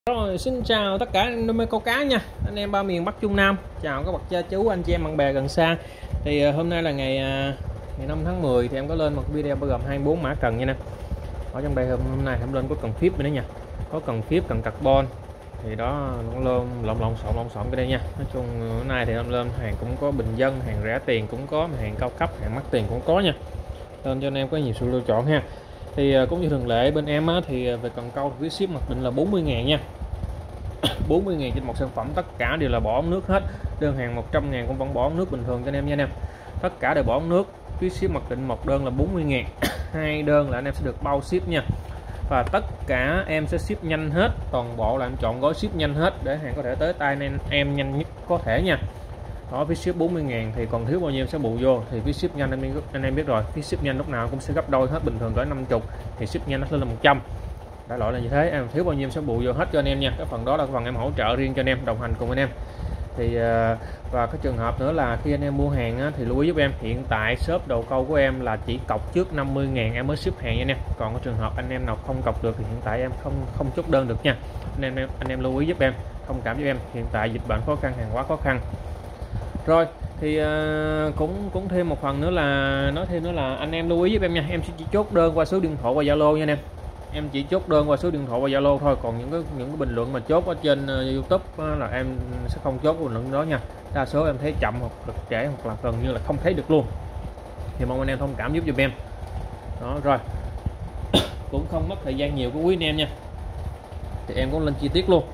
Rồi, xin chào tất cả anh mê câu cá nha, anh em ba miền Bắc Trung Nam, chào các bậc cha chú, anh chị em bạn bè gần xa. Thì hôm nay là ngày 5 tháng 10 thì em có lên một video bao gồm 24 mã cần nha nè. Ở trong đây hôm nay em lên có cần phíp nữa nha, có cần phíp, cần carbon, thì đó nó lên lộn xộn cái đây nha. Nói chung hôm nay thì em lên hàng cũng có bình dân, hàng rẻ tiền cũng có, hàng cao cấp, hàng mắc tiền cũng có nha, lên cho anh em có nhiều sự lựa chọn ha. Thì cũng như thường lệ bên em á, thì về cần câu phí ship mặc định là 40.000 nha. 40.000 trên một sản phẩm, tất cả đều là bỏ ống nước hết. Đơn hàng 100.000 cũng vẫn bỏ ống nước bình thường cho anh em nha anh em. Tất cả đều bỏ ống nước. Phí ship mặc định một đơn là 40.000, hai đơn là anh em sẽ được bao ship nha. Và tất cả em sẽ ship nhanh hết, toàn bộ là em chọn gói ship nhanh hết để hàng có thể tới tay anh em nhanh nhất có thể nha. Đó, phí ship 40.000 thì còn thiếu bao nhiêu sẽ bù vô, thì phí ship nhanh anh em biết rồi, phí ship nhanh lúc nào cũng sẽ gấp đôi hết, bình thường cỡ 50 thì ship nhanh nó lên là 100. Đại loại là như thế, em thiếu bao nhiêu sẽ bù vô hết cho anh em nha. Cái phần đó là cái phần em hỗ trợ riêng cho anh em, đồng hành cùng anh em. Thì và cái trường hợp nữa là khi anh em mua hàng á, thì lưu ý giúp em, hiện tại shop đầu câu của em là chỉ cọc trước 50.000 em mới ship hàng nha anh em. Còn cái trường hợp anh em nào không cọc được thì hiện tại em không chốt đơn được nha. Anh em lưu ý giúp em, thông cảm giúp em, hiện tại dịch bệnh khó khăn, hàng hóa khó khăn. Rồi thì cũng thêm một phần nữa là nói thêm nữa là anh em lưu ý giúp em nha, em sẽ chỉ chốt đơn qua số điện thoại qua Zalo nha anh em chỉ chốt đơn qua số điện thoại qua Zalo thôi, còn những cái bình luận mà chốt ở trên YouTube là em sẽ không chốt bình luận đó nha. Đa số em thấy chậm hoặc cực trễ hoặc là gần như là không thấy được luôn, thì mong anh em thông cảm giúp giùm em. Đó rồi cũng không mất thời gian nhiều của quý anh em nha, thì em cũng lên chi tiết luôn.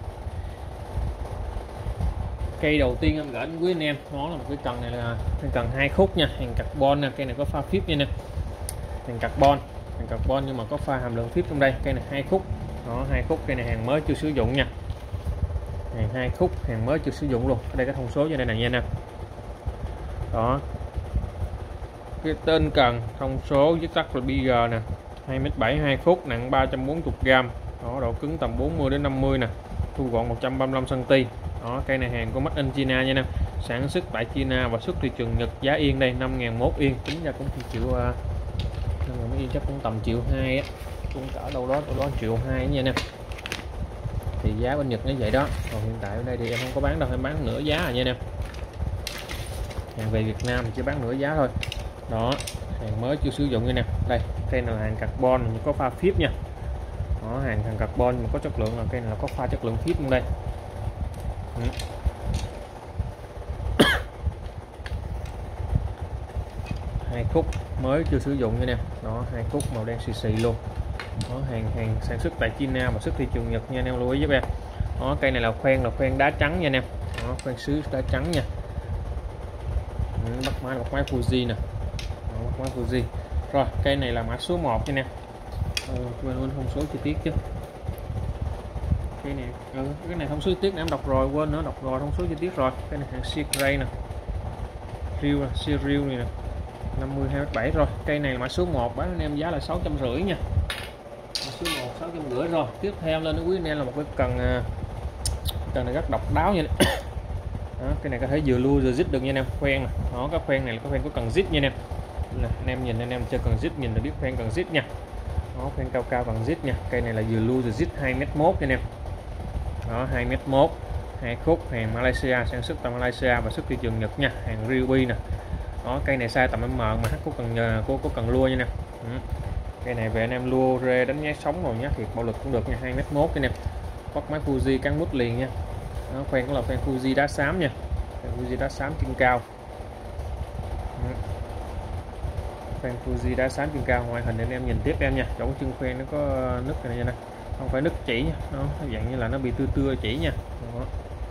Cây đầu tiên em gửi đến quý anh em đó là một cái cần này, là cái cần 2 khúc nha, hàng carbon nè. Cây này có pha phíp nha nè, hàng carbon nhưng mà có pha hàm lượng phíp trong đây. Cây này 2 khúc đó, 2 khúc. Cây này hàng mới chưa sử dụng nha, hàng 2 khúc, hàng mới chưa sử dụng luôn. Ở đây cái thông số cho đây này nha nè. Đó, cái tên cần, thông số viết tắt là BG nè, 2m7, 2 khúc, nặng 340g, đó, độ cứng tầm 40 đến 50 nè, thu gọn 135 cm. Đó, cây này hàng của Made in China nha em, sản xuất tại China và xuất thị trường Nhật. Giá yên đây 5.001 yên, tính ra cũng triệu yên, chắc cũng tầm 1.200.000 á, cũng cỡ đâu đó 1.200.000 nha em. Thì giá bên Nhật nó vậy đó, còn hiện tại ở đây thì em không có bán đâu, em bán nửa giá rồi nha em. Hàng về Việt Nam thì chỉ bán nửa giá thôi. Đó, hàng mới chưa sử dụng như nè. Đây, cây này là hàng carbon nhưng có pha phíp nha. Đó, hàng carbon mà có chất lượng, là cây này là có pha chất lượng phíp trong đây. 2 khúc mới chưa sử dụng nha nè. Đó, 2 khúc màu đen xì luôn. Đó, hàng sản xuất tại China và xuất thị trường Nhật nha anh em, lưu ý giúp em. Đó, cây này là khoen đá trắng nha anh em. Đó, khoen sứ đá trắng nha. Bắt máy Fuji nè. Đó, bắt máy Fuji. Rồi, cây này là mã số 1 nha nè. Quên thông số chi tiết chứ. Cây này cái này thông số chi tiết này em đọc rồi, quên nữa, đọc rồi thông số chi tiết rồi. Cái này hàng Seagray nè, Serial này nè, 52m7 rồi. Cây này mã số 1 bán anh em giá là 650 nha, mã số 1 650 rồi. Tiếp theo lên quý anh em là một cái cần này rất độc đáo nha. Đó, cái này có thể vừa lui vừa zip được nha anh em, khoen nè. Đó, cái khoen này là cái khoen có cần zip nha anh em. Anh em nhìn, anh em chơi cần zip nhìn là biết khoen cần zip nha. Đó, khoen cao bằng zip nha. Cây này là vừa lui vừa zip 2m1 nha anh em. Đó, 2m1, 2 khúc, hàng Malaysia, sản xuất tại Malaysia và xuất thị trường Nhật nha, hàng Ryobi nè. Đó, cây này size tầm M mà H có cần lua nha nè. Cây này về anh em lua rê đánh nhát sống rồi nhá, thiệt bạo lực cũng được nha, 2m1 nha em. Bắt máy Fuji cắn mút liền nha. Đó, khoen cũng là khoen Fuji đá xám nha, khoen Fuji đá xám chân cao. Khoen Fuji đá xám chân cao, ngoại hình anh em nhìn tiếp em nha, chỗ chân khoen nó có nứt này nha nè, không phải nứt chỉ nha, nó dạng như là nó bị tưa chỉ nha. Đó,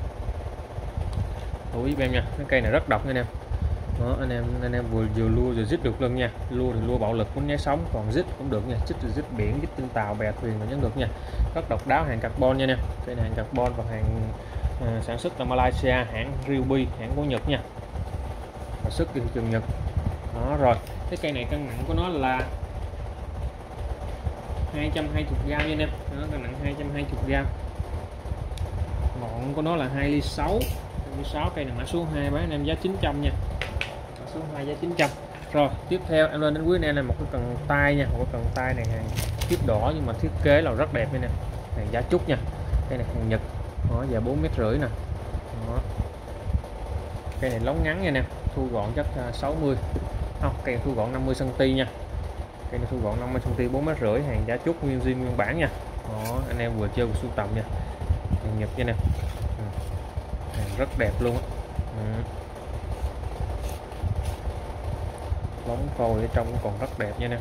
lưu ý em nha, cái cây này rất độc nha anh em. Đó, anh em vừa lua vừa dít được luôn nha, lua thì lua bạo lực muốn nháy sóng, còn dít cũng được nha, dít biển, dít trên tàu bè thuyền mà vẫn được nha. Rất độc đáo, hàng carbon nha nè. Cây này hàng carbon và hàng sản xuất tại Malaysia, hãng Ryobi, hãng của Nhật nha, và xuất thị trường Nhật. Đó rồi, cái cây này cân nặng của nó là 220g nha em. Nó cân nặng 220g, ngọn của nó là 2 ly 6. Cây này mã số 2 bán anh em giá 900 nha, mã số 2 giá 900. Rồi tiếp theo em lên đến quý anh em là một cái cần tay nha, một cái cần tay này hàng tiếp đỏ nhưng mà thiết kế là rất đẹp đây nè, hàng giá trúc nha. Cây này hàng Nhật, đó, dài 4,5 m nè. Đó. Cây này lóng ngắn nha nè, thu gọn chắc 60, không, cây này thu gọn 50 cm nha. Cây này thu gọn 50 cm, 4,5 m, hàng giá trúc nguyên zin nguyên bản nha. Đó, anh em vừa chơi vừa sưu tầm nha, hàng Nhật nha nè. Hàng rất đẹp luôn á. Lóng phôi ở trong còn rất đẹp nha nè,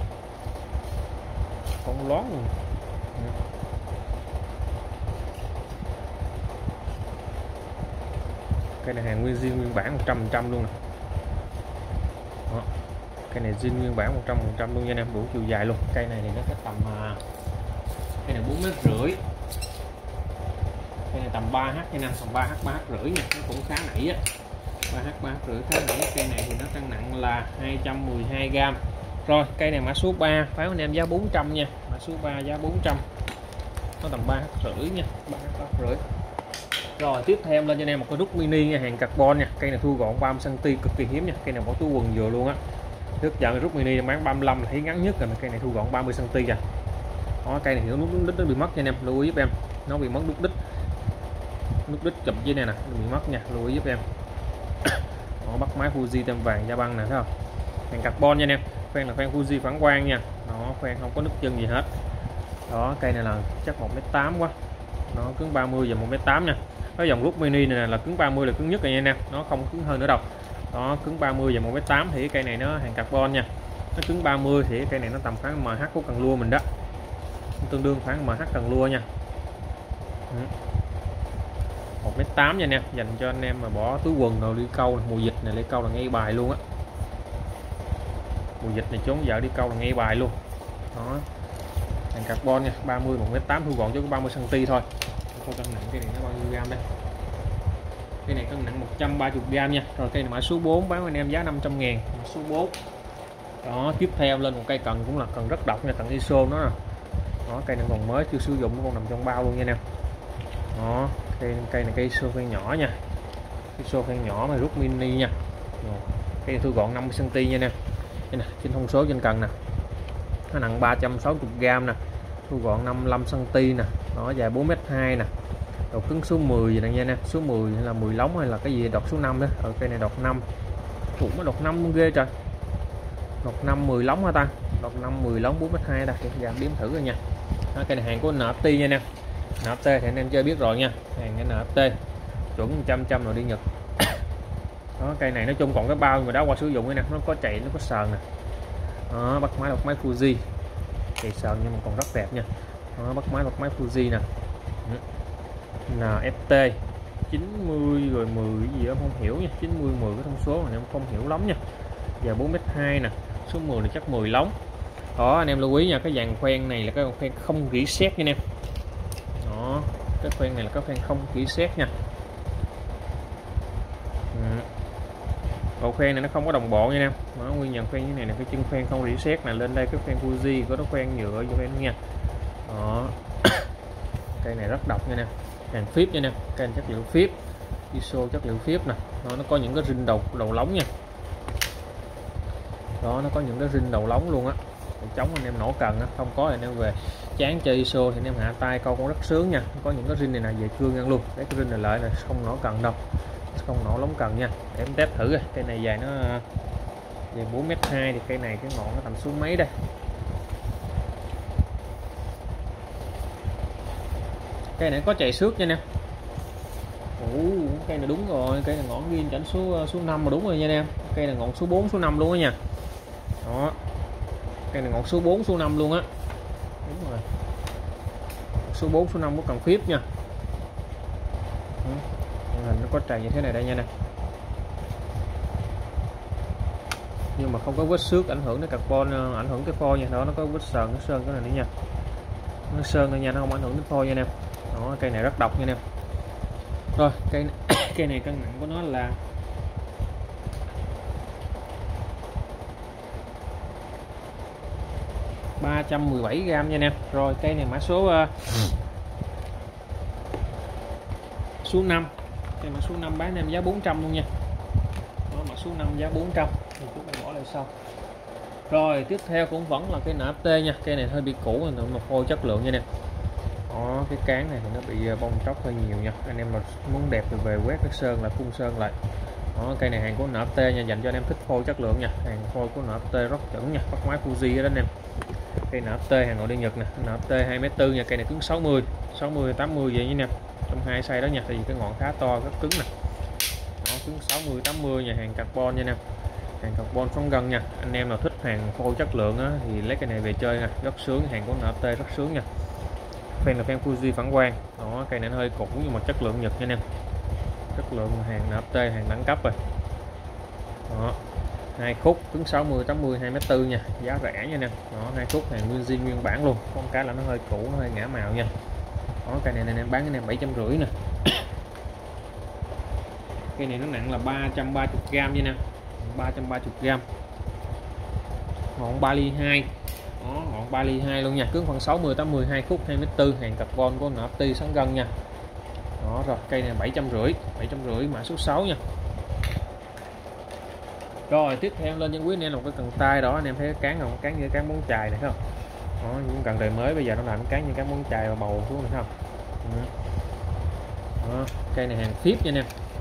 bóng loáng luôn. Cây này hàng nguyên zin nguyên bản 100% luôn nè. Đó. Cây này zin nguyên bản 100% luôn nha em, đủ chiều dài luôn. Cây này thì nó sẽ tầm cây này 4,5 m. Cây này tầm 3h nha nè, tầm 3h 3h rưỡi nha, nó cũng khá nảy á. 3h 3h rưỡi khá nảy. Cây này thì nó cân nặng là 212g. Rồi cây này mã số 3 pháo anh em giá 400 nha, mã số 3 giá 400, nó tầm 3h rưỡi nha, 3h 3h rưỡi. Rồi tiếp theo lên cho anh em một cái rút mini nha, hàng carbon nha. Cây này thu gọn 30 cm, cực kỳ hiếm nha. Cây này bỏ túi quần vừa luôn á. Trước giờ rút mini bán 35 là thấy ngắn nhất rồi, mà cây này thu gọn 30 cm kìa. Đó, cây này thì nó nút đít nó bị mất nha anh em, lưu ý giúp em, nó bị mất nút đít chụp dưới này nè, nó bị mất nha, lưu ý giúp em. Đó, bắt máy Fuji tem vàng da băng nè, thấy không? Hàng carbon nha anh em, khoen là khoen Fuji phản quang nha. Đó, khoen không có nứt chân gì hết. Đó, cây này là chắc 1m8 quá, nó cứng 30 và 1m8 nha. Cái dòng rút mini này là cứng 30 là cứng nhất rồi nha anh em, nó không cứng hơn nữa đâu. Đó, cứng 30 và 1m8 thì cây này nó hàng carbon nha. Nó cứng 30 thì cây này nó tầm khoảng MH của cần lua mình đó, tương đương khoảng MH cần lua nha. 1m8 nha anh em, dành cho anh em mà bỏ túi quần rồi đi câu, mùa dịch này đi câu là ngay bài luôn á. Mùa dịch này trốn vợ đi câu là ngay bài luôn. Đó, hàng carbon nha, 30 1m8 thu gọn cho có 30 cm thôi. Coi cân nặng cái này nó bao nhiêu gram đây. Cái này cân nặng 130g nha. Rồi cây này mã số 4 bán anh em giá 500.000, mã số 4. Đó, tiếp theo lên một cây cần cũng là cần rất độc nha, cần ISO nó nè. Đó, cây này còn mới chưa sử dụng, nó còn nằm trong bao luôn nha anh em. Đó, cây này cây ISO khoen nhỏ nha. ISO khoen nhỏ mà rút mini nha. Rồi, cây này thu gọn 50 cm nha anh em. Đây nè, trên thông số trên cần nè. Nó nặng 360g nè, thu gọn 55 cm nè. Nó dài 4m2 nè. Độ cứng số 10 vậy nè nha anh. Số 10 là 10 lóng hay là cái gì đọt số 5 đó. Ở cây này đọt 5. Cũng nó đọt 5 ghê trời. Đọt 5 10 lóng hả ta? Đọt 5 10 lóng 4m2 đây, giảm đếm thử rồi nha. Đó, cây này hàng của NFT nha anh em. NFT thì anh em chơi biết rồi nha. Hàng NFT chuẩn 100% rồi đi Nhật. Đó, cây này nói chung còn cái bao mà đã qua sử dụng nè, nó có chạy, nó có sờn nè. Đó, bắt máy Fuji. Chạy sờn nhưng mà còn rất đẹp nha. Đó, bắt máy Fuji nè. NFT 90 rồi 10 gì đó không hiểu nha, 90 10 cái thông số này em không hiểu lắm nha. Giờ 4m2 nè, số 10 này chắc 10 lóng. Đó, anh em lưu ý nha, cái dàn khoen này là cái khoen không rỉ sét nha anh em. Đó, cái khoen này là cái khoen không rỉ sét nha. Bộ khoen này nó không có đồng bộ nha anh em. Đó, nguyên nhận khoen như này là cái chân khoen không rỉ sét này, lên đây cái khoen Fuji có nó khoen nhựa cho em nha. Đó. Cây này rất độc nha anh em. Hàng phíp nha anh em, cây chất liệu phíp, ISO chất liệu phíp nè. Nó có những cái rin đầu lóng nha. Đó, nó có những cái rin đầu lóng luôn á, để chống anh em nổ cần á. Không có thì anh em về chán chơi ISO thì anh em hạ tay câu cũng rất sướng nha. Có những cái rin này là về cương ăn luôn, cái rin này lợi là không nổ cần đâu, không nổ lóng cần nha. Để em test thử. Cây này dài nó về 4m2 thì cây này cái ngọn nó tầm xuống mấy đây. Cây này có chạy xước nha nè. Cây này đúng rồi, cây này ngọn ghi chỉnh số 5 mà đúng rồi nha anh em. Cây này ngọn số 4 số 5 luôn á nha. Đó, cây này ngọn số 4 số 5 luôn á, đúng rồi, số 4 số 5 có cần phíp nha. Hình nó có tràn như thế này đây nha nè, nhưng mà không có vết xước ảnh hưởng đến carbon, ảnh hưởng cái phôi nha. Đó, nó có vết sờn, nó sơn cái này nữa nha, nó sơn thôi nha, nó không ảnh hưởng đến phôi nha anh em. Đó, cây này rất độc nha anh em. Rồi cây này cân nặng của nó là 317g nha anh em. Rồi cây này mã số số 5. Cây mã số 5 bán em giá 400 luôn nha. Đó, mã số 5 giá 400 thì chúng ta bỏ lại sau. Rồi tiếp theo cũng vẫn là cây NFT nha. Cây này hơi bị cũ mà phôi chất lượng nha nè. Đó, cái cán này thì nó bị bong tróc hơi nhiều nha, anh em mà muốn đẹp thì về quét cái sơn lại, phun sơn lại. Đó, cây này hàng của NFT nha, dành cho anh em thích phôi chất lượng nha, hàng phôi của NFT rất chuẩn nha, bắt máy Fuji đó anh em. Cây NFT hàng nội địa Nhật nè, NFT 2m4 nha, cây này cứng 60 80 vậy nha, trong hai size đó nha, tại vì cái ngọn khá to rất cứng nè. Nó cứng 60 80 nha, hàng carbon nha anh em, hàng carbon phóng gân nha. Anh em nào thích hàng phôi chất lượng á, thì lấy cái này về chơi nha, rất sướng, hàng của NFT rất sướng nha. Phen là phen Fuji phản quang. Đó, cây này nó hơi cũ nhưng mà chất lượng Nhật nha anh em, chất lượng hàng NFT, hàng đẳng cấp rồi. Đó, hai khúc cứng 60 80 2m4 nha, giá rẻ nha anh em. Đó, hai khúc hàng nguyên zin nguyên bản luôn, con cái là nó hơi cũ, nó hơi ngã màu nha. Đó, cây này anh em bán anh em 750 nè. Cây này nó nặng là 330g nha nè, 330g, ngọn 3 ly 2. Đó, ngọn 3 ly 2 luôn nha, cứng khoảng 60 80, hai khúc 2m4, hàng carbon của NFT sáng gân nha. Đó rồi, cây này 750 mã số 6 nha. Rồi tiếp theo lên cho quý anh em là một cái cần tay. Đó, anh em thấy cái cán không, cán như cán móng chài này không? Đó, những cần đời mới bây giờ nó làm cán như cán móng chài và bầu xuống này không? Đó, cây này hàng phíp nha anh em.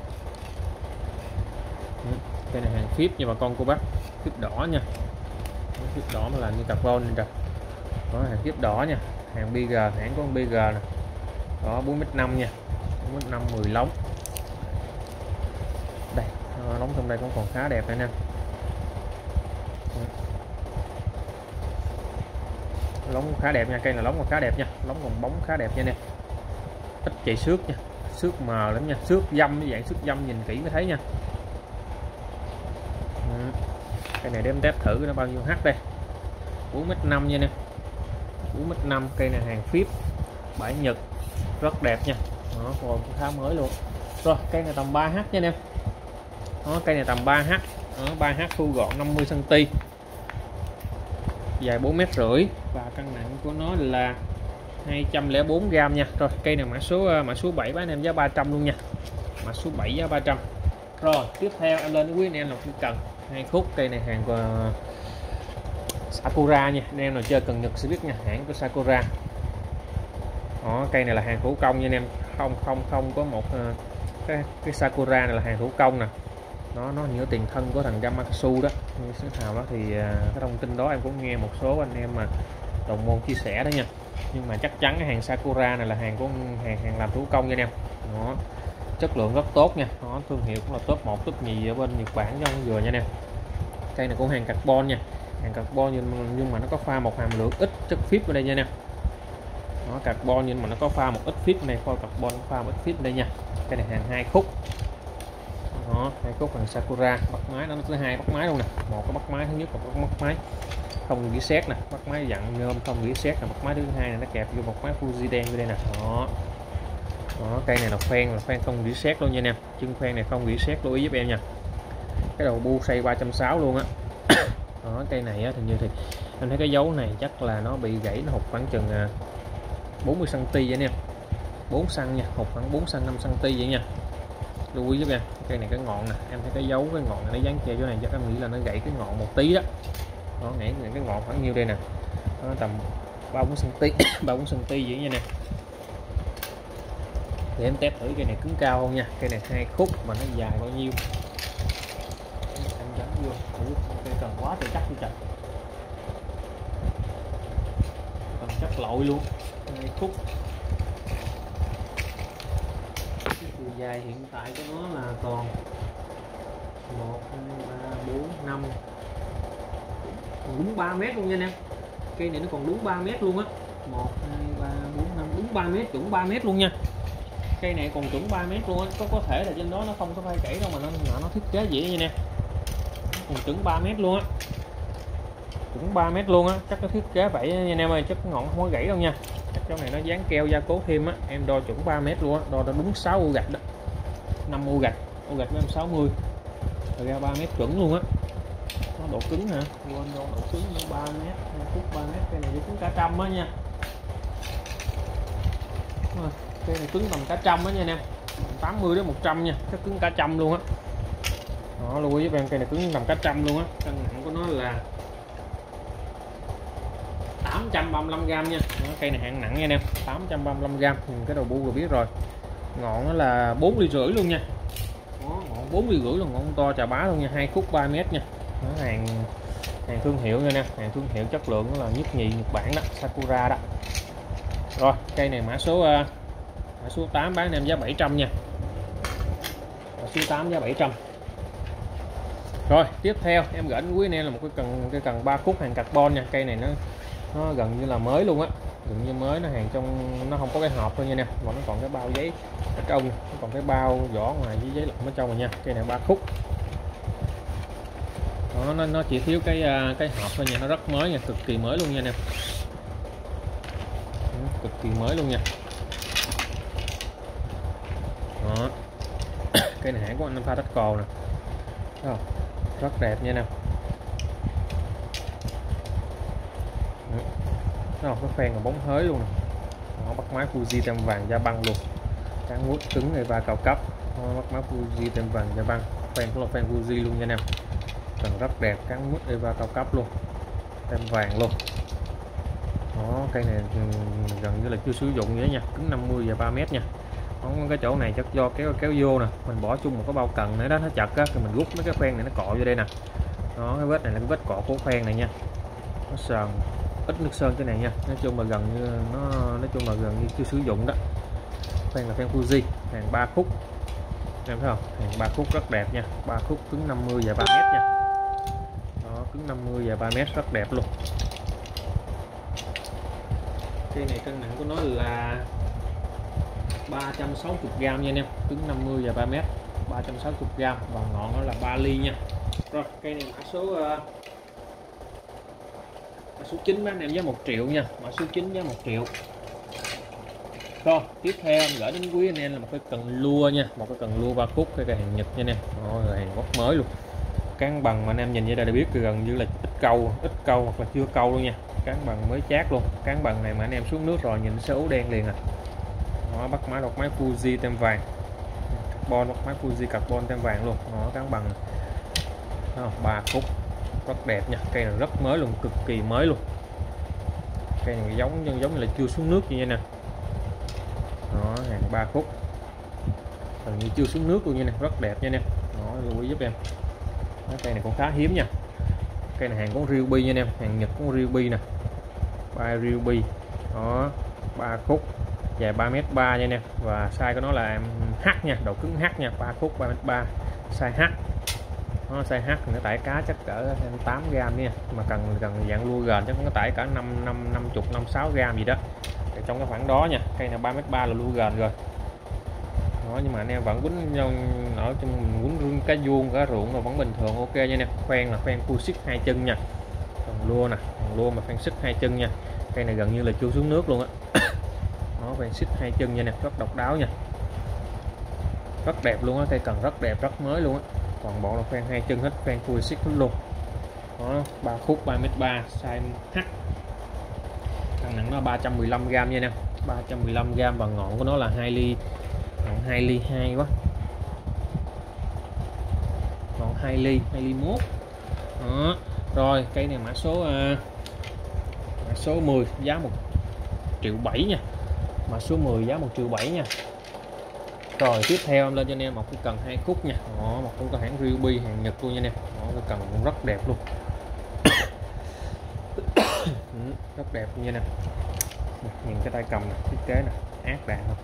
Cây này hàng phíp nha bà con cô bác, phíp đỏ nha, phíp đỏ mà làm như carbon này rồi. Đó, hàng phíp đỏ nha, hàng BG, hãng của BG nè. Đó, 4m5 nha, 4m5 10 lóng. Đây, lóng trong đây cũng còn khá đẹp này nè. Lóng khá đẹp nha, cây là lóng còn khá đẹp nha, lóng còn bóng khá đẹp nha nè, ít chạy xước nha, xước mờ lắm nha, xước dâm, cái dạng xước dâm nhìn kỹ mới thấy nha. Cây này đem test thử nó bao nhiêu H đây, 4m5 nha nè, 4m5. Cây này hàng phíp bãi Nhật rất đẹp nha. Đó, còn khá mới luôn. Rồi cây này tầm 3H nha em. Đó, cây này tầm 3H. Đó, 3H thu gọn 50 cm, dài 4,5 m và cân nặng của nó là 204g nha. Rồi cây này mã số 7 bán em giá 300 luôn nha, mã số 7 giá 300. Rồi tiếp theo em lên quý anh em là cần hai khúc. Cây này hàng của Sakura nha, anh em nào chơi cần Nhật sẽ biết nha, hãng của Sakura. Đó, cây này là hàng thủ công nha anh em, không có một cái Sakura này là hàng thủ công nè. Nó nhiều tiền thân của thằng Gamakatsu đó, như nào đó thì cái thông tin đó em cũng nghe một số anh em mà đồng môn chia sẻ đó nha. Nhưng mà chắc chắn cái hàng Sakura này là hàng của hàng làm thủ công nha anh em. Đó, chất lượng rất tốt nha. Đó, thương hiệu cũng là top 1 top nhì ở bên Nhật Bản cho vừa nha anh em. Cây này cũng hàng carbon nha, hàng carbon nhưng mà nó có pha một hàm lượng ít chất phíp ở đây nha anh em. Nó carbon nhưng mà nó có pha một ít phíp này, carbon pha một ít phíp đây nha. Cái này hàng hai khúc. Đó, hai khúc hàng Sakura, bắt máy nó thứ hai bắt máy luôn nè, một cái bắt máy thứ nhất, một cái bắt máy không gỉ sét nè, bắt máy dặn nhôm không gỉ sét nè, bắt máy thứ hai này nó kẹp vô một máy Fuji đen như đây nè. Đó. Đó, cây này là khoen không gỉ sét luôn nha anh em, chân khoen này không gỉ sét, lưu ý giúp em nha. Cái đầu bu xây 360 luôn á. Đó, cây này á, thì anh thấy cái dấu này chắc là nó bị gãy, nó hụt khoảng chừng 40 cm vậy anh em, 4 cm nha, hụt khoảng 4 cm 5 cm vậy nha, lưu ý giúp em. Cây này cái ngọn nè, em thấy cái dấu cái ngọn này nó dán treo chỗ này, chắc em nghĩ là nó gãy cái ngọn một tí đó. Nó nghĩ cái ngọn khoảng nhiêu đây nè, nó tầm 3-4 cm 3-4 cm vậy nha nè. Để em test thử cây này cứng cao không nha. Cây này hai khúc mà nó dài bao nhiêu em gắn vô. Cây cần quá thì chắc đi trời, cần chắc lội luôn. Hai khúc chiều dài hiện tại của nó là còn 1 2 3 4 5, còn đúng 3 mét luôn nha anh em. Cây này nó còn đúng 3 mét luôn á, 1 2 3 4 5, đúng 3 mét, chuẩn 3 mét luôn nha. Cây này còn chuẩn 3 mét luôn á, có thể là trên đó nó không có phai gãy đâu mà nó thiết kế vậy nha nè, còn chuẩn 3 mét luôn á, chuẩn 3 mét luôn á, chắc nó thiết kế vậy nha anh em ơi, chắc ngọn không có gãy đâu nha. Chắc chỗ này nó dán keo gia cố thêm á, em đo chuẩn 3 mét luôn á, đo ra đúng 6 u gạch đó, 5 u gạch của em 60 rồi ra 3 mét chuẩn luôn á. Nó độ cứng hả, quên độ cứng 3 mét, phút 3 mét. Cây này cứng cả trăm á nha, cây này cứng tầm cả trăm á nha anh em, 80 đến 100 nha, chắc cứng cả trăm luôn á. Đó, lưu ý với em, cây này cứng tầm cả trăm luôn á. Cân nặng của nó là 835g nha. Đó, cây này hạng nặng nha anh em, 835g. Nhìn cái đầu bu rồi biết rồi. Ngọn nó là 4,5 ly luôn nha. Đó, ngọn 4,5 ly luôn, ngọn to chà bá luôn nha, 2 khúc 3 mét nha. Đó, hàng thương hiệu nha nè, hàng thương hiệu chất lượng là nhất nhì Nhật Bản đó, Sakura đó. Rồi cây này mã số 8 bán em giá 700 nha. Mã số 8 giá 700. Rồi tiếp theo em gửi đến quý anh em là một cái cần 3 khúc hàng carbon nha. Cây này nó gần như là mới luôn á, gần như mới, nó hàng trong, nó không có cái hộp thôi nha nè, mà nó còn cái bao giấy ở trong, nó còn cái bao vỏ ngoài với giấy lỏng ở trong rồi nha. Cây này 3 khúc. Đó, nó chỉ thiếu cái hộp thôi nha, nó rất mới nha, cực kỳ mới luôn nha nè, cực kỳ mới luôn nha. Đó. Cây này hãng của anh pha tách cồ nè, rất đẹp nha nè. Nó cái khoen là bóng hới luôn nè. Nó bắt máy Fuji tem vàng da băng luôn, cán mút cứng Eva cao cấp. Nó bắt máy Fuji tem vàng da băng, khoen cũng là khoen Fuji luôn nha nè, cần rất đẹp, cán mút Eva cao cấp luôn, tem vàng luôn. Đó, cây này gần như là chưa sử dụng nữa nha, cứng 50 và 3 mét nha. Không, cái chỗ này chắc do kéo vô nè, mình bỏ chung một cái bao cần nữa đó, nó chặt á, thì mình rút mấy cái khoen này nó cọ vô đây nè. Đó, cái vết này là cái vết cọ của khoen này nha, nó sờn ít nước sơn cái này nha. Nói chung là gần như gần như chưa sử dụng đó. Khoen là khoen Fuji, hàng 3 khúc em thấy không, hàng 3 khúc rất đẹp nha, 3 khúc cứng 50 và 3 mét nha. Đó, cứng 50 và 3 mét rất đẹp luôn. Cây này cân nặng của nó là 360g nha anh em, cứng 50 và 3 mét, 360g, và ngọn nó là 3 ly nha. Rồi cây này mã số 9 bán em giá 1 triệu nha, mã số 9 giá 1 triệu. Rồi tiếp theo em gửi đến quý anh em là một cái cần lua nha, một cái cần lua 3 khúc, cái hàng Nhật nha anh em. Rồi hàng gốc mới luôn, cán bằng mà anh em nhìn như đây đã biết gần như là ít câu hoặc là chưa câu luôn nha, cán bằng mới chát luôn. Cán bằng này mà anh em xuống nước rồi nhìn sẽ ố đen liền à. Đó, bắt máy đọc máy Fuji tem vàng carbon, bắt máy Fuji carbon tem vàng luôn. Đó, cán bằng 3 khúc rất đẹp nha, cây này rất mới luôn, cực kỳ mới luôn. Cây này giống như là chưa xuống nước như nè. Đó, hàng 3 khúc gần như chưa xuống nước luôn nha nè, rất đẹp nha nè. Đó, lưu ý giúp em. Đó, cây này cũng khá hiếm nha. Cây này hàng của Ryobi nha anh em, hàng Nhật của Ryobi nè, ba Ryobi. Đó, 3 khúc dài 3m3 nha anh em, và size của nó là H nha, độ cứng H nha, 3 khúc 3m3 size H. Nó size H nó tải cá chắc cỡ 8g nha, mà cần dạng lua gền chắc nó tải cả 56g gì đó, thì trong cái khoảng đó nha. Cây này 3m3 là lua gền rồi. Đó, nhưng mà anh em vẫn quýnh ở trong quýnh rương cá vuông cá ruộng rồi vẫn bình thường, ok nha nè. Khoen là khoen full xích 2 chân nha, còn lua nè, còn lua mà khoen xích 2 chân nha. Cây này gần như là chưa xuống nước luôn á. Đó, khoen xích 2 chân nha nè, rất độc đáo nha, rất đẹp luôn á. Cây cần rất đẹp, rất mới luôn á, toàn bộ là khoen 2 chân hết, khoen full xích hết luôn. Đó, 3 khúc 3m3 size H, cân nặng nó 315g nha nè, 315g, và ngọn của nó là 2 ly, ngọn 2 ly 2 quá, ngọn 2 ly 1. Đó. Rồi cây này mã số 10 giá 1,7 triệu nha, mã số 10 giá 1,7 triệu nha. Rồi tiếp theo em lên cho anh em một cái cần 2 khúc nha. Đó, một con hãng Ryobi hàng Nhật luôn nha anh em. Đó, cái cần cũng rất đẹp luôn. Rất đẹp nha nè. Nhìn cái tay cầm này, thiết kế nè, ác đạn không,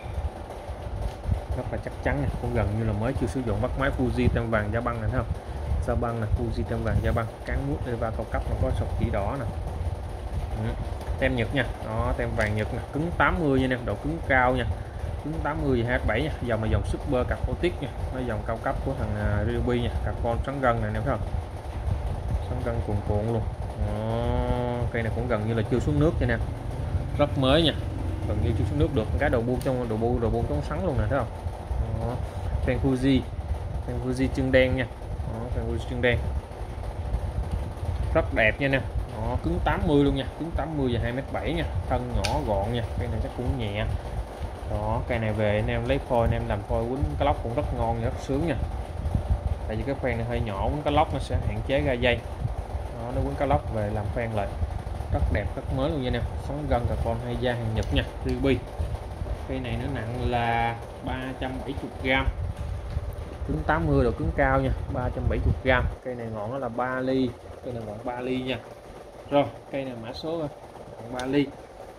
rất là chắc chắn nha, cũng gần như là mới chưa sử dụng. Bắt máy Fuji tem vàng da băng này thấy không, da băng nè, Fuji tem vàng da băng, cán mút Eva cao cấp, nó có sọc chỉ đỏ nè. Tem Nhật nha. Đó, tem vàng Nhật nè, cứng 80 nha nè, độ cứng cao nha, cứng 80 và 27 nha. Dòng là dòng Super Carbotic nha, nó dòng cao cấp của thằng Ryobi nha, carbon xoắn gân này nè, thấy không, xoắn gân cuồn cuộn luôn. Đó, cây này cũng gần như là chưa xuống nước nha nè, rất mới nha, gần như chưa xuống nước được. Cái đầu bu trong sắn luôn nè, thấy không. Đó, fan Fuji chân đen nha. Đó, fan Fuji chân đen rất đẹp nha nè. Đó, cứng 80 luôn nha, cứng 80 và 2m7 nha, thân nhỏ gọn nha. Cây này chắc cũng nhẹ. Đó, cây này về anh em lấy phôi, anh em làm phôi quýnh cá lóc cũng rất ngon, rất sướng nha. Tại vì cái khoen này hơi nhỏ, quýnh cá lóc nó sẽ hạn chế ra dây. Đó, nó quýnh cá lóc về làm khoen lại rất đẹp, rất mới luôn nha anh em. Sống gân carbon hay da hàng Nhật nha, Ruby. Cây này nó nặng là 370g, cứng 80 độ cứng cao nha, 370g. Cây này ngọn nó là 3 ly, cây này ngọn 3 ly nha. Rồi cây này mã số ngọn 3 ly.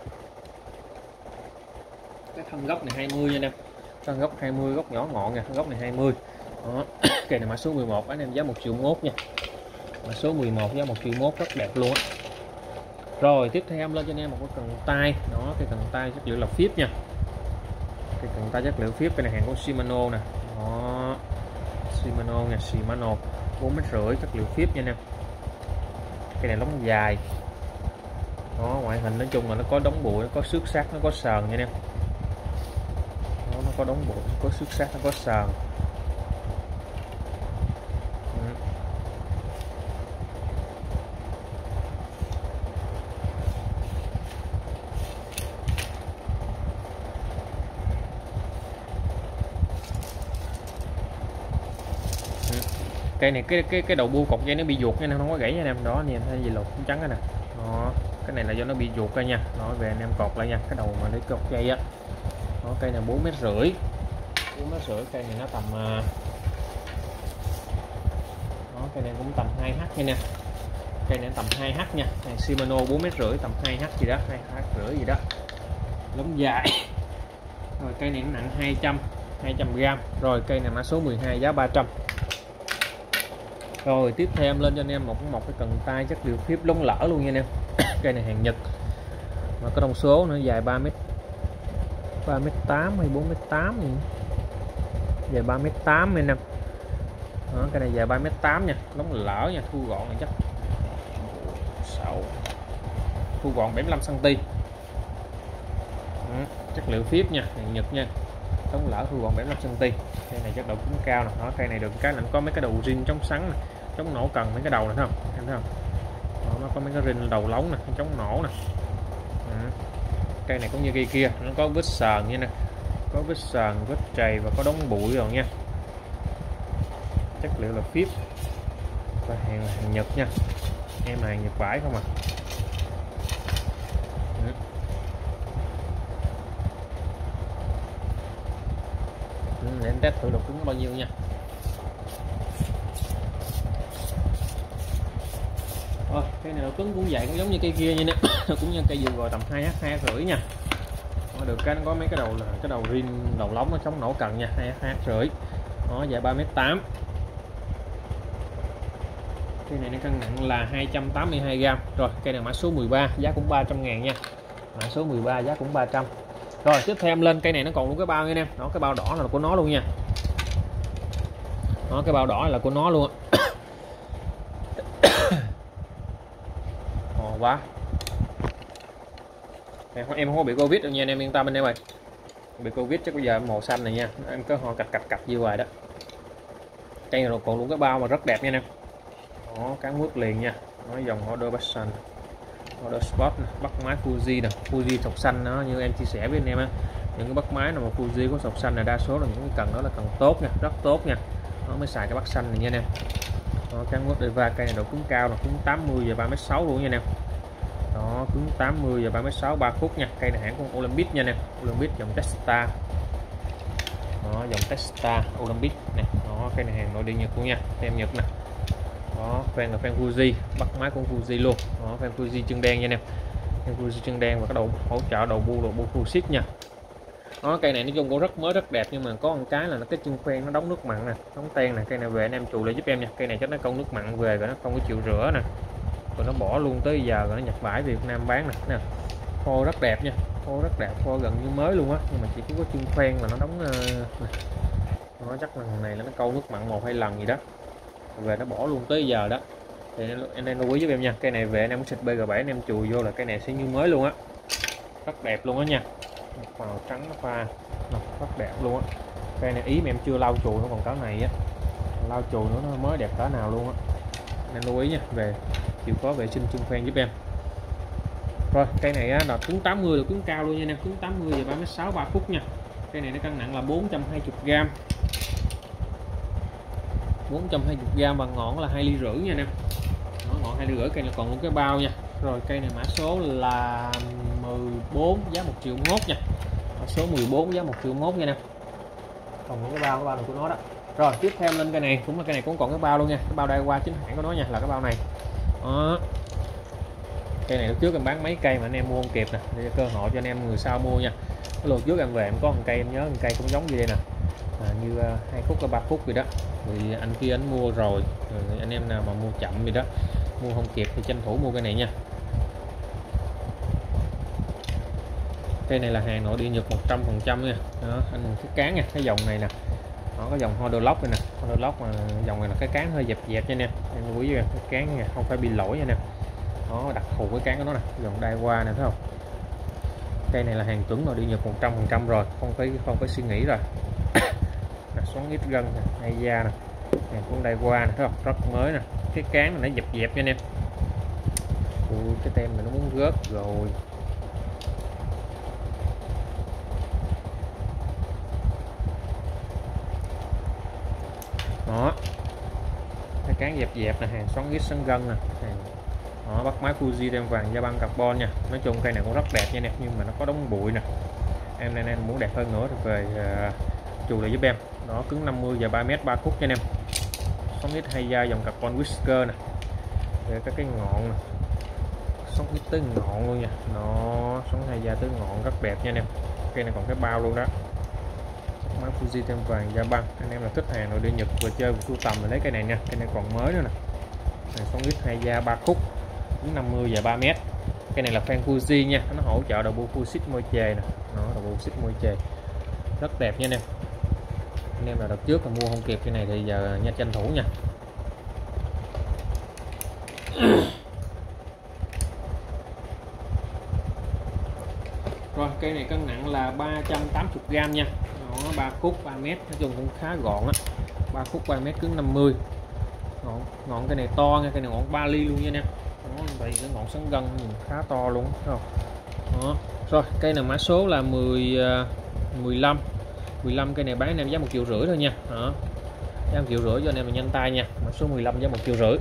Cái thân gốc này 20 nha anh em, thân gốc 20, gốc nhỏ ngọn nha, thân gốc này 20 đó. Cây này mã số 11 anh em, giá 1.1 triệu nha, mã số 11 giá 1.1 triệu, rất đẹp luôn á. Rồi tiếp theo em lên cho anh em một cái cần tay đó, cái cần tay chất liệu là phíp nha, cái cần tay chất liệu phíp. Cái này hàng của Shimano nè đó, Shimano nha, Shimano 4,5 m chất liệu phíp nha anh em. Cái này lóng dài đó, ngoại hình nói chung là nó có đống bụi, nó có xước sát, nó có sờn nha anh em đó, nó có đống bụi, nó có xước sát, nó có sờn. Cây này cái đầu bu cột dây nó bị ruột nha, nó không có gãy nha anh em đó, nhìn thấy gì lột cũng trắng nè đó. Cái này là do nó bị ruột ra nha, nói về anh em cột lại nha, cái đầu mà để cột dây á đó. Cây này 4,5 m, 4,5 m. Cây này nó tầm đó, cây này cũng tầm 2h nha nè, cây này tầm 2h nha, hàng Shimano 4,5 m tầm 2h gì đó, 2h rưỡi gì đó, lóng dài. Rồi cây này nó nặng 200g. Rồi cây này mã số 12 giá 300. Rồi tiếp theo em lên cho anh em một cái cần tay chất liệu phíp lông lỡ luôn nha anh em. Cây này hàng Nhật mà có thông số nữa, dài 3m8 hay 4m8 gì, dài 3m8 anh em đó. Cây này dài 3m8 nha, lông lỡ nha, thu gọn này chắc 6, thu gọn 75 cm. Chất liệu phíp nha, hàng Nhật nha, lông lỡ thu gọn 75 cm. Cây này chất độ cứng cao nè đó. Cây này được cái là nó có mấy cái đầu rin chống sắn nè, chống nổ cần mấy cái đầu này thấy không, em thấy không đó, nó có mấy cái rin đầu lóng nè, chống nổ nè. Cây này cũng như cây kia, nó có vết sờn nha nè, có vết sờn, vết trầy và có đống bụi rồi nha. Chất liệu là phíp và hàng là hàng Nhật nha, em này Nhật vải không à. Để em test thử độ cứng bao nhiêu nha. Rồi cây này độ cứng cũng vậy, cũng giống như cây kia nha nè. Cũng như cây vừa rồi tầm 2h, 2h rưỡi nha. Nó được cái nó có mấy cái đầu là cái đầu rin đầu lóng nó chống nổ cần nha, 2h rưỡi nó dài 3m8. Cây này nó cân nặng là 282g. Rồi cây này mã số 13 giá cũng 300.000 nha, mã số 13 giá cũng 300. Rồi tiếp theo em lên cây này nó còn luôn cái bao nha anh em đó, cái bao đỏ là của nó luôn nha đó, cái bao đỏ là của nó luôn á. Ồ quá, em không có bị Covid đâu nha anh em, yên tâm anh em ơi. Bị Covid chắc bây giờ màu xanh này nha, em có ho cạch như vậy đó. Cây này còn luôn cái bao mà rất đẹp nha anh em đó, cán mướt liền nha, nó dòng Order Passion, Order Sport này, bắt máy Fuji nè, Fuji sọc xanh đó, như em chia sẻ với anh em á. Những cái bắt máy nào mà Fuji có sọc xanh là đa số là những cái cần đó là cần tốt nha, rất tốt nha, nó mới xài cái bắt xanh này nha anh em đó. Cán mướt Deva, cây này độ cứng cao là cứng 80 và 3m6 luôn nha anh em đó, cứng 80 và 3m6, 3 phút nha. Cây này hãng của Olympic nha anh em, Olympic dòng Testa đó, dòng Testa Olympic này đó. Cây này hàng nội địa Nhật luôn nha, tem Nhật nè đó, fan là fan Fuji, bắt máy của Fuji luôn đó, fan Fuji chân đen nha anh em, fan Fuji chân đen và cái đầu hỗ trợ đầu bu full ship nha đó. Cây này nói chung cũng rất mới, rất đẹp, nhưng mà có một cái là nó cái chân khoen nó đóng nước mặn nè, đóng ten nè. Cây này về anh em chùi lại giúp em nha, cây này chắc nó công nước mặn về rồi nó không có chịu rửa nè, rồi nó bỏ luôn tới giờ rồi nó nhập vải Việt Nam bán nè. Khô rất đẹp nha, khô rất đẹp, khô gần như mới luôn á, nhưng mà chỉ có chân khoen là nó đóng nó chắc là này là nó câu nước mặn 1-2 lần gì đó về nó bỏ luôn tới giờ đó. Thì anh em lưu ý giúp em nha, cây này về anh em xịt BG7 anh em chùi vô là cây này sẽ như mới luôn á, rất đẹp luôn á nha, màu trắng nó pha rất đẹp luôn á. Cây này ý mà em chưa lau chùi, nó còn cái này á, lau chùi nữa nó mới đẹp cỡ nào luôn á. Nên lưu ý nha, về chịu khó vệ sinh chân khoen giúp em. Rồi cây này á, là cứng 80 là cứng cao luôn nha nè, cứng 80 và 3m6, 3 phút nha. Cây này nó cân nặng là 420g, 420g và ngọn là 2,5 ly nha nè. Ngọn 2,5 ly. Cây này còn một cái bao nha, Rồi cây này mã số là 14 giá 1 triệu mốt nha. Mã số 14 giá 1 triệu mốt nha nè. Còn những cái bao này của nó đó. Rồi tiếp theo lên cây này cũng là cây này cũng còn cái bao luôn nha. Cái bao đai qua chính hãng của nó nha, là cái bao này. Đó. Cây này lúc trước em bán mấy cây mà anh em mua không kịp nè, để cơ hội cho anh em người sau mua nha. Cái lượt trước em về em có một cây, em nhớ một cây cũng giống như đây nè, như 2 phút hay 3 phút gì đó, thì anh kia anh mua rồi anh em nào mà mua chậm gì đó, mua không kịp thì tranh thủ mua cây này nha. Cây này là hàng nội địa Nhật 100% nha. Đó, anh cái cán nha, cái dòng này nè, nó có dòng Honda Lock đây nè, Honda Lock mà dòng này là cái cán hơi dẹp dẹp nha nè, em lưu ý cái cán nha, không phải bị lỗi nha nè. Nó đặc thù cái cán của nó nè, dòng đai qua nè thấy không. Cây này là hàng chuẩn nội địa Nhật 100% rồi, không phải suy nghĩ rồi. Xoắn ít gân nè, hay da nè, hàng cũng đai qua nè, thấy không, rất mới nè. Cái cán này nó dẹp dẹp nha anh em. Ui, cái tem này nó muốn rớt rồi. Đó, cái cán dẹp dẹp nè, hàng xoắn ít sân gân nè, đó, bắt máy Fuji tem vàng da băng carbon nha. Nói chung cây này cũng rất đẹp nha nè, nhưng mà nó có đống bụi nè. Em nên em muốn đẹp hơn nữa thì về chù lại giúp em. Đó, cứng 50 và 3 m 3 khúc nha anh em. Xoắn ít hay da dòng carbon whisker nè, để các cái ngọn nè, xoắn ít tới ngọn luôn nha. Nó xoắn hay da tới ngọn rất đẹp nha anh em. Cây này còn cái bao luôn đó. Máy Fuji tem vàng da băng, anh em là thích hàng nội địa Nhật vừa chơi vừa sưu tầm thì lấy cây này nha. Cây này còn mới nữa nè. Này xoắn ít hay da 3 khúc, cứng 50 và 3 m. Cây này là fan Fuji nha, nó hỗ trợ đầu bu Fuji môi chề nè. Nó đầu bu Fuji môi chề rất đẹp nha anh em. Anh em nào đợt trước mà mua không kịp cái này thì giờ nha, tranh thủ nha. Rồi cây này cân nặng là 380g nha. Nó 3 khúc 3 m, nói chung cũng khá gọn á. 3 khúc 3 m cứng 50. Ngọn cây này to nha, cây này ngọn 3 ly luôn nha anh em. Đó, vậy cái ngọn sắn gân nhìn khá to luôn thấy không? Đó. Rồi cây này mã số là 15. Cây này bán anh em giá 1,5 triệu thôi nha. Đó. Giá 1,5 triệu cho anh em là nhanh tay nha. Mã số 15 giá 1,5 triệu.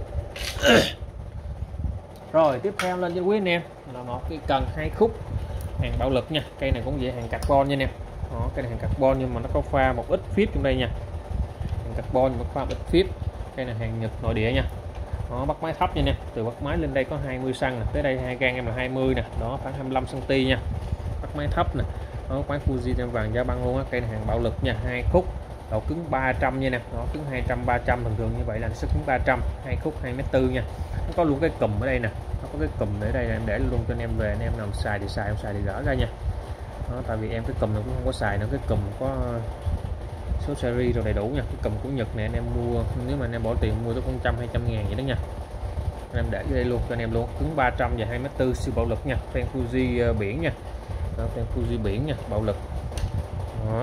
Rồi tiếp theo lên cho quý anh em là một cái cần 2 khúc hàng bạo lực nha. Cây này cũng vậy, hàng carbon nha anh em. Đó, cây này hàng carbon nhưng mà nó có pha một ít phíp trong đây nha. Hàng carbon mà pha một ít phíp. Cây này hàng Nhật nội địa nha. Đó, bắt máy thấp nha nè, từ bắt máy lên đây có 20 cm nè, tới đây hai gang em là 20 nè, đó khoảng 25 cm nha. Bắt máy thấp nè. Đó, máy Fuji tem vàng da băng luôn á. Cây này hàng bạo lực nha, 2 khúc, độ cứng 300 nha nè. Đó, cứng 200 300 thường thường như vậy là nó sẽ cứng 300, 2 khúc 2,4 m nha. Nó có luôn cái cùm ở đây nè, nó có cái cùm ở đây em để luôn cho anh em về, anh em nào xài thì xài, không xài thì gỡ ra nha. Đó, tại vì em cái cùm nó cũng không có xài nữa, cái cùm có số series rồi đầy đủ nha. Cái cùm của Nhật này anh em mua, nếu mà anh em bỏ tiền mua tới 100-200 ngàn vậy đó nha. Anh em để đây luôn cho anh em luôn, cứng 300 và 2,4 m, siêu bạo lực nha. Fan Fuji biển nha. Đó, fan Fuji biển nha, bạo lực. Đó,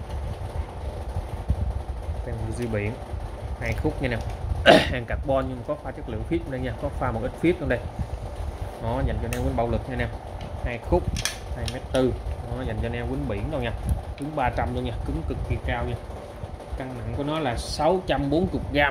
fan Fuji biển 2 khúc nha nè. Hàng carbon nhưng có pha chất liệu phíp đây nha, có pha một ít phíp trong đây. Đó, dành cho anh em quýnh bạo lực nha nè. 2 khúc 2,4 m. Đó, dành cho anh em quýnh biển đâu nha, cứng 300 luôn nha, cứng cực kỳ cao nha. Cân nặng của nó là 640g.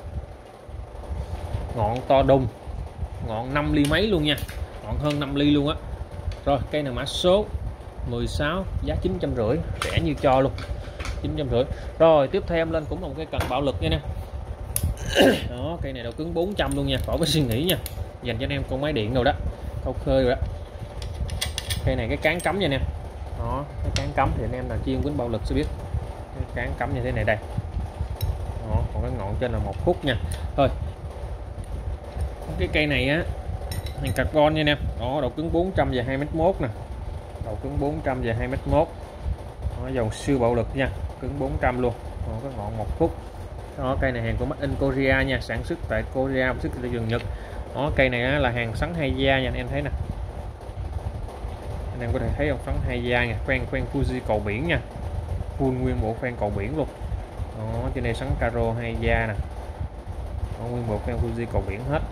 Ngọn to đùng, ngọn 5 ly mấy luôn nha, ngọn hơn 5 ly luôn á. Rồi cây này mã số 16 giá 950, rẻ như cho luôn, 950. Rồi tiếp theo em lên cũng là một cái cần bạo lực nha nè. Đó, cây này độ cứng 400 luôn nha, khỏi phải suy nghĩ nha, dành cho anh em con máy điện rồi đó, câu khơi rồi đó. Cây này cái cán cắm nha nè. Đó, cái cán cắm thì anh em là chuyên quýnh bạo lực sẽ biết, cái cán cắm như thế này đây. Đó, còn cái ngọn trên là 1 khúc nha. Thôi cái cây này á, hàng carbon nha anh em. Đó, độ cứng 400 và 2,1 m nè, độ cứng 400 và 2,1 m. Đó, dòng siêu bạo lực nha, cứng 400 luôn. Đó, cái ngọn 1 khúc. Đó, cây này hàng của Made in Korea nha, sản xuất tại Korea, sản xuất tại Nhật. Đó, cây này á, là hàng sắn hay da nha, anh em thấy nè, anh em có thể thấy không, sắn hay da nha, khoen Fuji cầu biển nha, full nguyên bộ khoen cầu biển luôn. Đó, trên đây sắn caro hay da nè. Đó, nguyên bộ khoen Fuji cầu biển hết.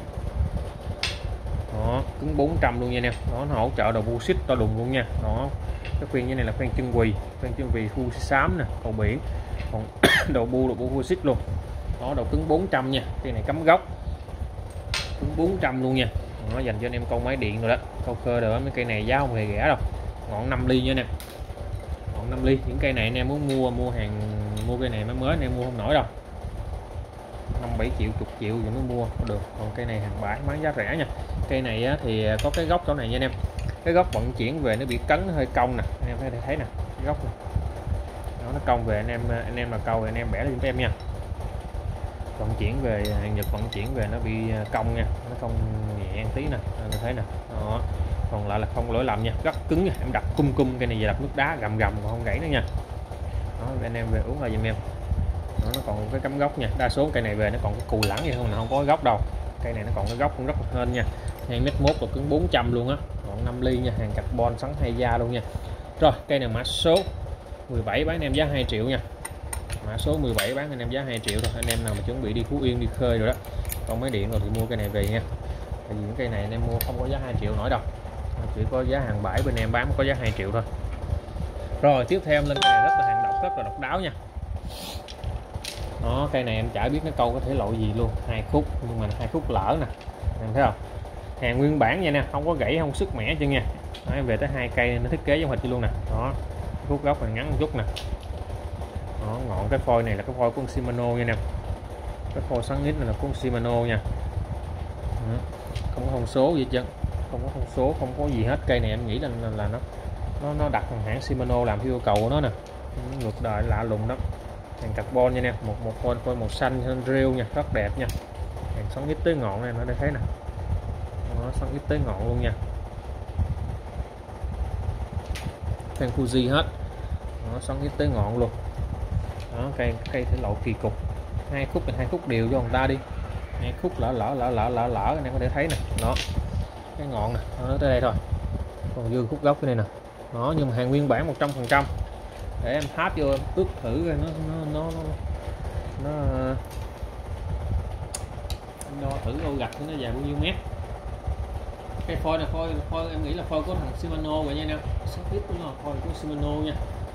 Đó, cứng 400 luôn nha anh em. Đó, nó hỗ trợ đầu bu xích to đùng luôn nha. Đó, cái khoen như này là khoen chân quỳ Fuji xám nè, cầu biển. Còn đầu bu Fuji xích luôn. Đó, độ cứng 400 nha. Cây này cắm gốc, cứng 400 luôn nha. nó dành cho anh em câu máy điện rồi đó, câu khơ rồi đó. Mấy cây này giá không hề rẻ đâu, ngọn 5 ly nha nè, ngọn 5 ly. Những cây này anh em muốn mua hàng, mua cây này mới anh em mua không nổi đâu, 5-7 triệu, chục triệu thì mới mua có được. Còn cây này hàng bãi bán giá rẻ nha. Cây này á, thì có cái gốc chỗ này nha anh em, cái gốc vận chuyển về nó bị cấn, nó hơi cong nè, anh em thấy nè, cái gốc này nó cong về. Anh em mà câu thì anh em bẻ lên cho em nha. Vận chuyển về, hàng Nhật vận chuyển về nó bị cong nha, nó cong nhẹ tí nè, anh thấy nè đó. Còn lại là không lỗi lầm nha, rất cứng nha, em đặt cung cây này về đập nước đá gầm còn không gãy nữa nha. Đó, anh em về uống lại giùm em. Đó, nó còn cái cắm gốc nha, đa số cây này về nó còn cái cù lẳng vậy không, nào không có cái gốc đâu. Cây này nó còn cái gốc cũng rất là hên nha, 2m1 là cứng 400 luôn á, còn 5 ly nha, hàng carbon sắn hay da luôn nha. Rồi cây này mã số 17 bán anh em giá 2 triệu nha, mã số 17 bán anh em giá 2 triệu rồi. Anh em nào mà chuẩn bị đi Phú Yên đi khơi rồi đó, còn máy điện rồi thì mua cây này về nha, tại vì những cây này anh em mua không có giá 2 triệu nổi đâu, chỉ có giá hàng bãi bên em bán có giá 2 triệu thôi. Rồi tiếp theo lên cây này rất là hàng độc, rất là độc đáo nha. Đó, cây này em chả biết nó câu có thể loại gì luôn, 2 khúc nhưng mà 2 khúc lỡ nè, em thấy không, hàng nguyên bản nha nè, không có gãy không sức mẻ chứ nha. Đó, em về tới 2 cây nó thiết kế giống hệt như luôn nè. Đó, khúc gốc này ngắn một chút nè. Đó, ngọn cái phôi này là cái phôi của Shimano nha nè, cái phôi xoắn nít này là của Shimano nha. Đó, không có thông số gì chứ, không có thông số, không có gì hết. Cây này em nghĩ là nó đặt thằng hãng Shimano làm theo yêu cầu của nó nè, ngược đời lạ lùng lắm. Hàng carbon nha nè, một phôi màu xanh rêu nha, rất đẹp nha. Hàng xoắn nít tới ngọn này nó đây thấy nè, nó xoắn nít tới ngọn luôn nha, hàng Fuji hết, nó xoắn nít tới ngọn luôn. Đó, cây thể lộ kỳ cục, 2 khúc là 2 khúc đều cho người ta đi, 2 khúc lỡ anh em có thể thấy nè. Đó, cái ngọn nè, nó tới đây thôi, còn dư khúc gốc cái này nè. Đó, nhưng mà hàng nguyên bản 100%. Để em tháp vô em ướp thử coi nó đo thử ô gạch nó dài bao nhiêu mét. Cái phôi này phôi em nghĩ là phôi của thằng Shimano vậy nha nè, sắp tiếp của nó phôi của Shimano nha.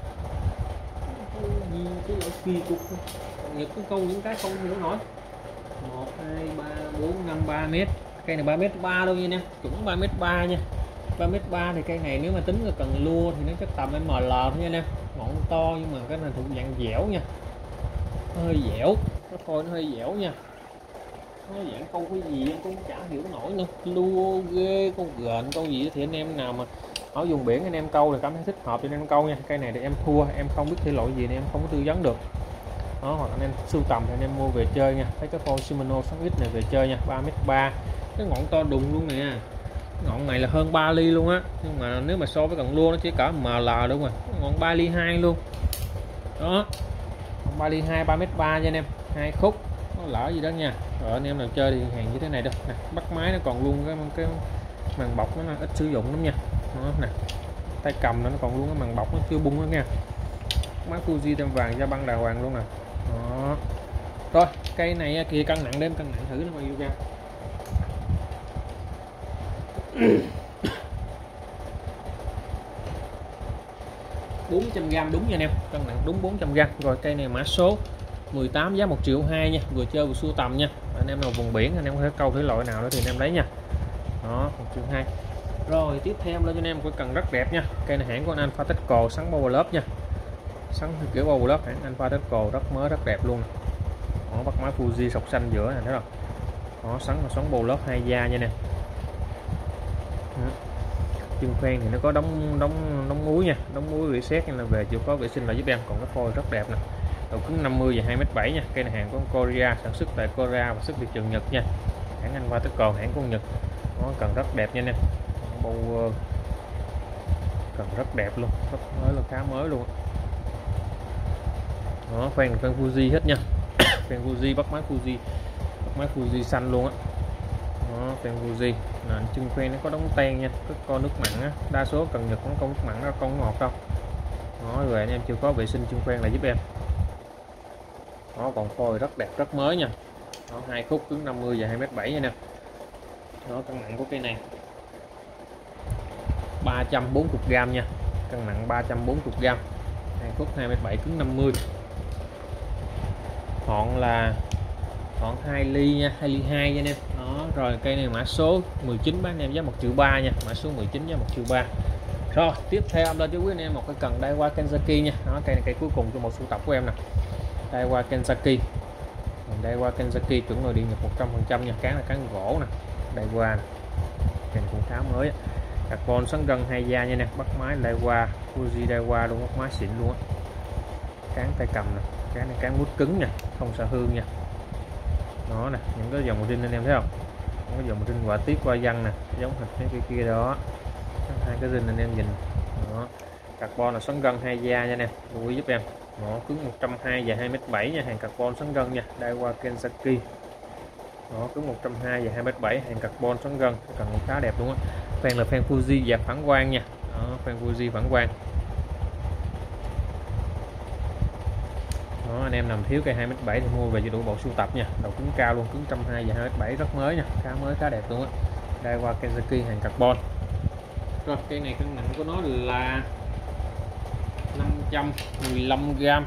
Cái lỗ kỳ cục Nhật có câu những cái không hiểu nổi. 1 2 3 4 5 3 mét, cây này 3m3 luôn nha nè, chuẩn 3m3 nha. 3m3 thì cây này nếu mà tính là cần lua thì nó chắc tầm ML thôi nha nè, ngọn to nhưng mà cái này thuộc dạng dẻo nha, nó hơi dẻo, cái phôi nó hơi dẻo nha. Nó dạng câu cái gì em cũng chả hiểu nổi nữa, lua ghê, con gền câu gì thì anh em nào mà ở vùng biển anh em câu thì cảm thấy thích hợp cho anh em câu nha. Cây này thì em thua, em không biết thể loại gì nên em không có tư vấn được. Đó, hoặc anh em sưu tầm thì anh em mua về chơi nha. Thấy cái phôi Shimano 6X này về chơi nha, 3m3, cái ngọn to đùng luôn nè, ngọn này là hơn 3 ly luôn á, nhưng mà nếu mà so với cần lua nó chỉ cả ML đúng rồi, ngọn 3 ly 2 luôn. Đó, ngọn 3 ly 2, 3m3 nha anh em, 2 khúc, nó lỡ gì đó nha. Rồi anh em nào chơi thì hàng như thế này đâu nè, bắt máy nó còn luôn cái màn bọc nó ít sử dụng lắm nha. Đó nè, tay cầm nó còn luôn cái màn bọc nó chưa bung nữa nha. Máy Fuji tem vàng da băng đàng hoàng luôn nè. Đó. Rồi cây này kia cân nặng, đếm cân nặng thử nó bao nhiêu gram. 400g đúng nha anh em, cân nặng đúng 400g. Rồi cây này mã số 18 giá 1,2 triệu nha, vừa chơi vừa sưu tầm nha. Anh em nào vùng biển anh em có thể câu thể loại nào đó thì anh em lấy nha. Đó, 1,2 triệu. Rồi tiếp theo lên cho anh em cái cần rất đẹp nha. Cây này hãng của anh Alpha Techco, sắn Power Lớp nha, sắn kiểu Power Lớp hãng Alpha Techco, rất mới rất đẹp luôn. Đó, bắt máy Fuji sọc xanh giữa này thấy không. Đó, sắn Power Lớp 2 da nha nè. Chân khoen thì nó có đóng muối nha, đóng muối reset nên là về chưa có vệ sinh lại giúp em. Còn cái phôi rất đẹp nè, độ cứng 50 và 2m7 nha. Cây này hàng của Korea, sản xuất tại Korea và xuất thị trường Nhật nha, hãng Alpha Techco, hãng của Nhật. Nó cần rất đẹp nha anh em, bầu cần rất đẹp luôn, rất mới là khá mới luôn. Đó, khoen Fuji hết nha. Khoen Fuji, bắt máy Fuji xanh luôn á. Đó, khoen Fuji là chân khoen nó có đóng ten nha, có con nước mặn á, đa số cần Nhật cũng con nước mặn, nó không ngọt đâu. Đó, rồi anh em chưa có vệ sinh chân khoen là giúp em. Đó, còn phôi rất đẹp, rất mới nha. Đó, 2 khúc cứng 50 và 2m7 nha nè. Đó, cân nặng của cây này 340g nha, cân nặng 340g, 2 khúc 2m7 cứng 50. Ngọn là ngọn 2 ly nha, 2 ly 2 nha anh em. Đó, Đó, rồi cây này mã số 19 bán em giá 1.3 triệu nha, mã số 19 giá 1.3 triệu. Rồi tiếp theo em lên cho quý anh em một cái cần Daiwa Kenzaki nha. Đó, cây này cây cuối cùng cho một sưu tập của em nè, Daiwa Kenzaki. Daiwa Kenzaki chuẩn nội địa nhập 100% nha, cán là cán gỗ nè, Daiwa nè. Cây này cũng khá mới, carbon sắn gân 2 da nha nè, bắt máy Daiwa, Fuji Daiwa luôn, bắt máy xịn luôn á. Cán tay cầm nè, cán này cán mút cứng nha, không sợ hương nha. Đó nè, những cái dòng rin anh em thấy không, cái dòng rin họa tiết qua văn nè, giống hệt cái kia đó, hai cái rin anh em nhìn. Đó, carbon là sắn gân 2 da nha nè, lưu ý giúp em. Đó, cứng 120 và 2m7 nha, hàng carbon sắn gân nha, Daiwa Kenzaki. Đó, cứng 120 và 2m7, hàng carbon sắn gân, cần khá đẹp luôn á. Phan là phan Fuji và phản quang nha. Đó, phan Fuji phản quang. Đó, anh em nằm thiếu cây 2m7 thì mua về cho đủ bộ sưu tập nha. Đầu cứng cao luôn, cứng 120 và 2m7 rất mới nha, khá mới khá đẹp luôn á. Daiwa Kenzaki hàng carbon. Rồi cây này cân nặng của nó là 515g,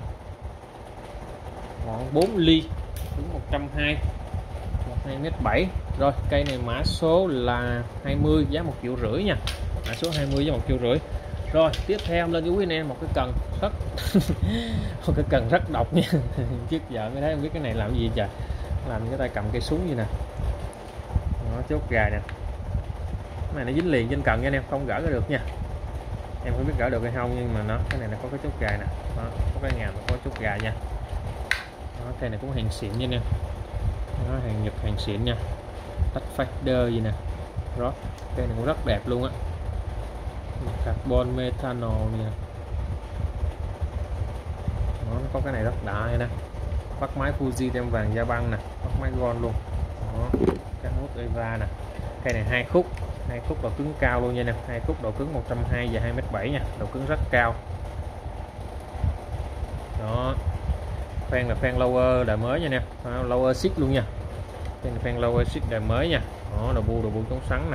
ngọn 4 ly, cứng 120, 2m7. Rồi cây này mã số là 20 giá 1,5 triệu nha, mã số 20 giá 1,5 triệu. Rồi tiếp theo lên với quý anh em một cái cần rất một cái cần rất độc nha. Trước giờ mới thấy không biết cái này làm gì trời, làm cái tay cầm cây súng như nè. Nó chốt gài nè, cái này nó dính liền trên cần nha anh em, không gỡ được nha. Em không biết gỡ được hay không, nhưng mà nó cái này nó có cái chốt gài nè. Đó, có cái ngàm có chốt gài nha. Đó, cây này cũng hàng xịn nha nè. Đó, hàng Nhật hàng xịn nha, tách fader gì nè. Đó, cây này cũng rất đẹp luôn á, carbon methanol nè. Đó, nó có cái này rất đã nè, bắt máy Fuji tem vàng da băng nè, bắt máy gold luôn. Đó, cái nút Eva nè. Cây này 2 khúc độ cứng cao luôn nha nè, 2 khúc độ cứng 120 và 2m7 nha, độ cứng rất cao. Đó, phan là phan lower đời mới nha nè, lower six luôn nha, đây là phan lower six đời mới nha. Đó, đầu bu chống xoắn nè,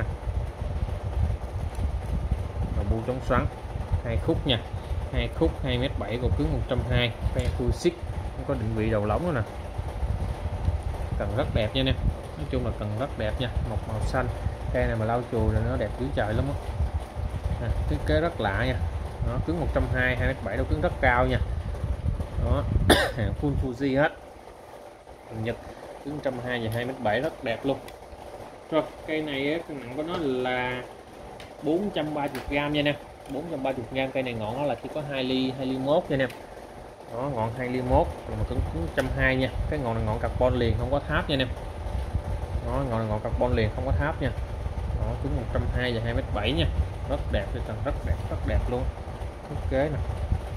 đầu bu chống xoắn, 2 khúc nha, 2 khúc 2m7 độ cứng 120, phan full six, có định vị đầu lóng nữa nè. Cần rất đẹp nha nè, nói chung là cần rất đẹp nha, một màu xanh. Cây này mà lau chùi là nó đẹp dữ trời lắm á. Thiết kế rất lạ nha. Nó cứng 120, 2m7 độ cứng rất cao nha. Đó, hàng full Fuji hết, hàng Nhật, cứng 120 và 2m7 rất đẹp luôn. Rồi cây này cân nặng của nó là 430g nha nè, 430g. Cây này ngọn nó là chỉ có 2 ly 1 nha nè. Đó, ngọn 2 ly 1 mà cứng 120 nha. Cái ngọn này ngọn carbon liền, không có tháp nha nè. Đó, ngọn này ngọn carbon liền, không có tháp nha. Đó, cứng 120 và 2m7 nha, rất đẹp, rất đẹp luôn, thiết kế nè.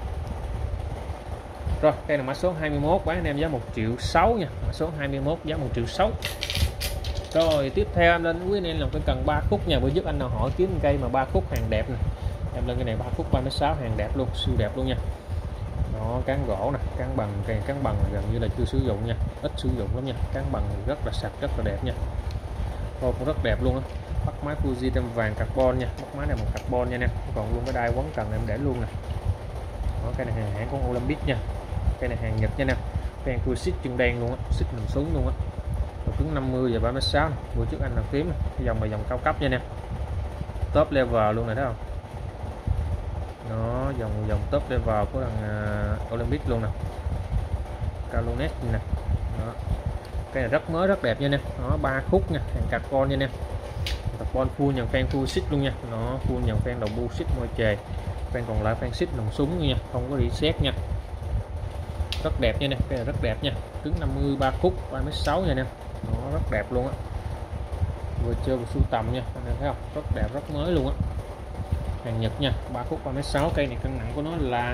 Rồi đây là mã số 21 bán anh em giá 1,6 triệu nha, mã số 21 giá 1,6 triệu. Rồi tiếp theo em lên quý anh em làm cái cần 3 khúc nha. Bữa trước anh nào hỏi kiếm cây mà 3 khúc hàng đẹp nè, em lên cái này 3 khúc 36 hàng đẹp luôn, siêu đẹp luôn nha. Đó, cán gỗ nè, cán bằng, cây cán bằng gần như là chưa sử dụng nha, ít sử dụng lắm nha, cán bằng rất là sạch, rất là đẹp nha. Ô, cũng rất đẹp luôn á. Bắt máy Fuji tem vàng carbon nha, bắt máy này bằng carbon nha nè, còn luôn cái đai quấn cần em để luôn nè. Đó, cái này hàng hãng của Olympic nha, cái này hàng Nhật nha nè, phan full xích chân đen luôn á, xích nằm xuống luôn á, độ cứng 50 và 36. Bữa trước anh làm kiếm cái dòng là dòng cao cấp nha nè, top level luôn này thấy không. Nó dòng top level của thằng Olympic luôn nè, Calunet nè. Đó, cái này rất mới rất đẹp nha nè. Nó 3 khúc nha, hàng carbon nha nè, carbon full nhằng phan full xích luôn nha. Nó full nhằng phan đầu bu xích môi chề, phan còn lại phan xích nòng súng nha, không có reset nha, rất đẹp nha nè. Cái này rất đẹp nha, cứng 50, 3 khúc 36 nha nè. Nó rất đẹp luôn á, vừa chơi vừa sưu tầm nha anh em thấy không, rất đẹp rất mới luôn á, hàng Nhật nha, 3 khúc 36. Cây này cân nặng của nó là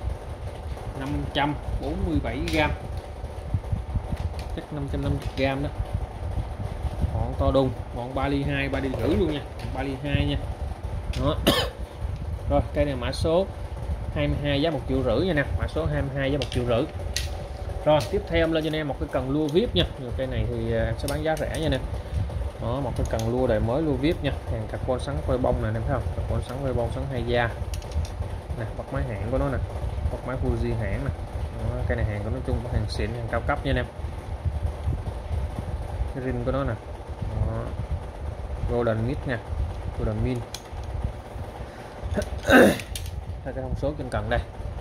547g, chắc 550g đó. Ngọn to đùng, ngọn 3 ly 2, 3 ly rưỡi luôn nha, 3 ly 2 nha. Đó. Rồi cây này mã số 22 giá 1,5 triệu nha nè, mã số 22 giá 1,5 triệu. Rồi tiếp theo em lên cho anh em một cái cần lua VIP nha. Cây này thì em sẽ bán giá rẻ nha nè. Đó, một cái cần lua đời mới lua VIP nha, hàng carbon sắn phơi bông nè em thấy không, carbon sắn phơi bông, sắn 2 da nè, bắt máy hãng của nó nè, bắt máy Fuji hãng nè. Đó, cây này hàng của nói chung có hàng xịn, hàng cao cấp nha em. Cái rin của nó nè, Golden Mid nha, Golden Min. Cái thông số trên cần đây,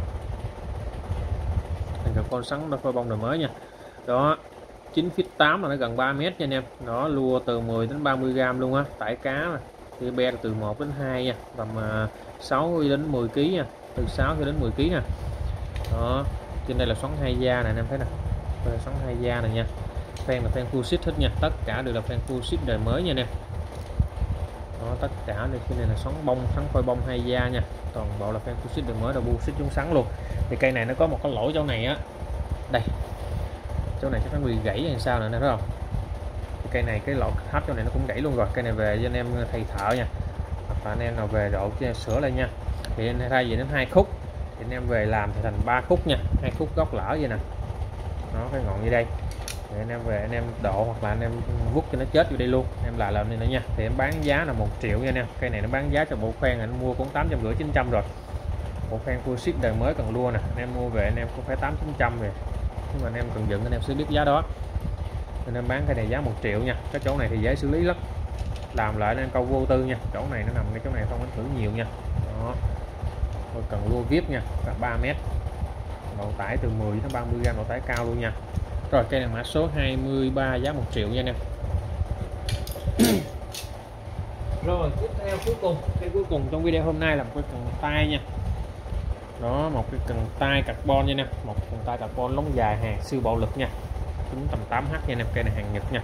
thành con sắn đôi phôi bông đời mới nha. Đó, 9 feet 8 là nó gần 3 mét nha anh em. Nó lua từ 10 đến 30 gram luôn á, tải cá mà. Thì be từ 1 đến 2 nha, tầm 6 đến 10 kg nha, từ 6 cho đến 10 kg nè. Đó, trên đây là xoắn 2 da này anh em thấy nè, đây là xoắn 2 da này nha. Fan là fan full sheet hết nha, tất cả đều là fan full sheet đời mới nha anh em. Đó, tất cả đây, trên này là xoắn bông, xoắn phôi bông 2 da nha, toàn bộ là fan full sheet đời mới, double sheet chống sắn luôn. Thì cây này nó có một cái lỗ chỗ này á, đây chỗ này chắc nó bị gãy hay sao nữa nè, thấy không? Cây này cái lỗ tháp chỗ này nó cũng gãy luôn rồi. Cây này về cho anh em thầy thợ nha, hoặc là anh em nào về độ sửa lại nha. Thì thay vì đến 2 khúc thì anh em về làm thì thành 3 khúc nha, 2 khúc góc lỡ vậy nè. Nó cái ngọn như đây thì anh em về anh em độ, hoặc là anh em vút cho nó chết vô đây luôn, em làm này nữa nha. Thì em bán giá là 1 triệu nha anh em. Cây này nó bán giá cho bộ khoen anh mua cũng 850 900 rồi. Bộ khoen full sheet đời mới cần lua nè, anh em mua về anh em cũng phải 8 900 về, nhưng mà anh em cần dựng anh em sẽ biết giá đó. Nên em bán cái này giá 1 triệu nha. Cái chỗ này thì dễ xử lý lắm, làm lại nên câu vô tư nha. Chỗ này nó nằm cái chỗ này không ảnh hưởng nhiều nha. Đó, tôi cần lua vip nha, cả 3 mét, độ tải từ 10 đến 30 gram, độ tải cao luôn nha. Rồi cây này mã số 23 giá 1 triệu nha anh em. Rồi tiếp theo cuối cùng, cái cuối cùng trong video hôm nay là một cái cần tay nha. Đó, một cái cần tay carbon nha nè, một cần tay carbon lóng dài hàng siêu bạo lực nha, tính tầm 8H nha anh em. Cây này hàng Nhật nha.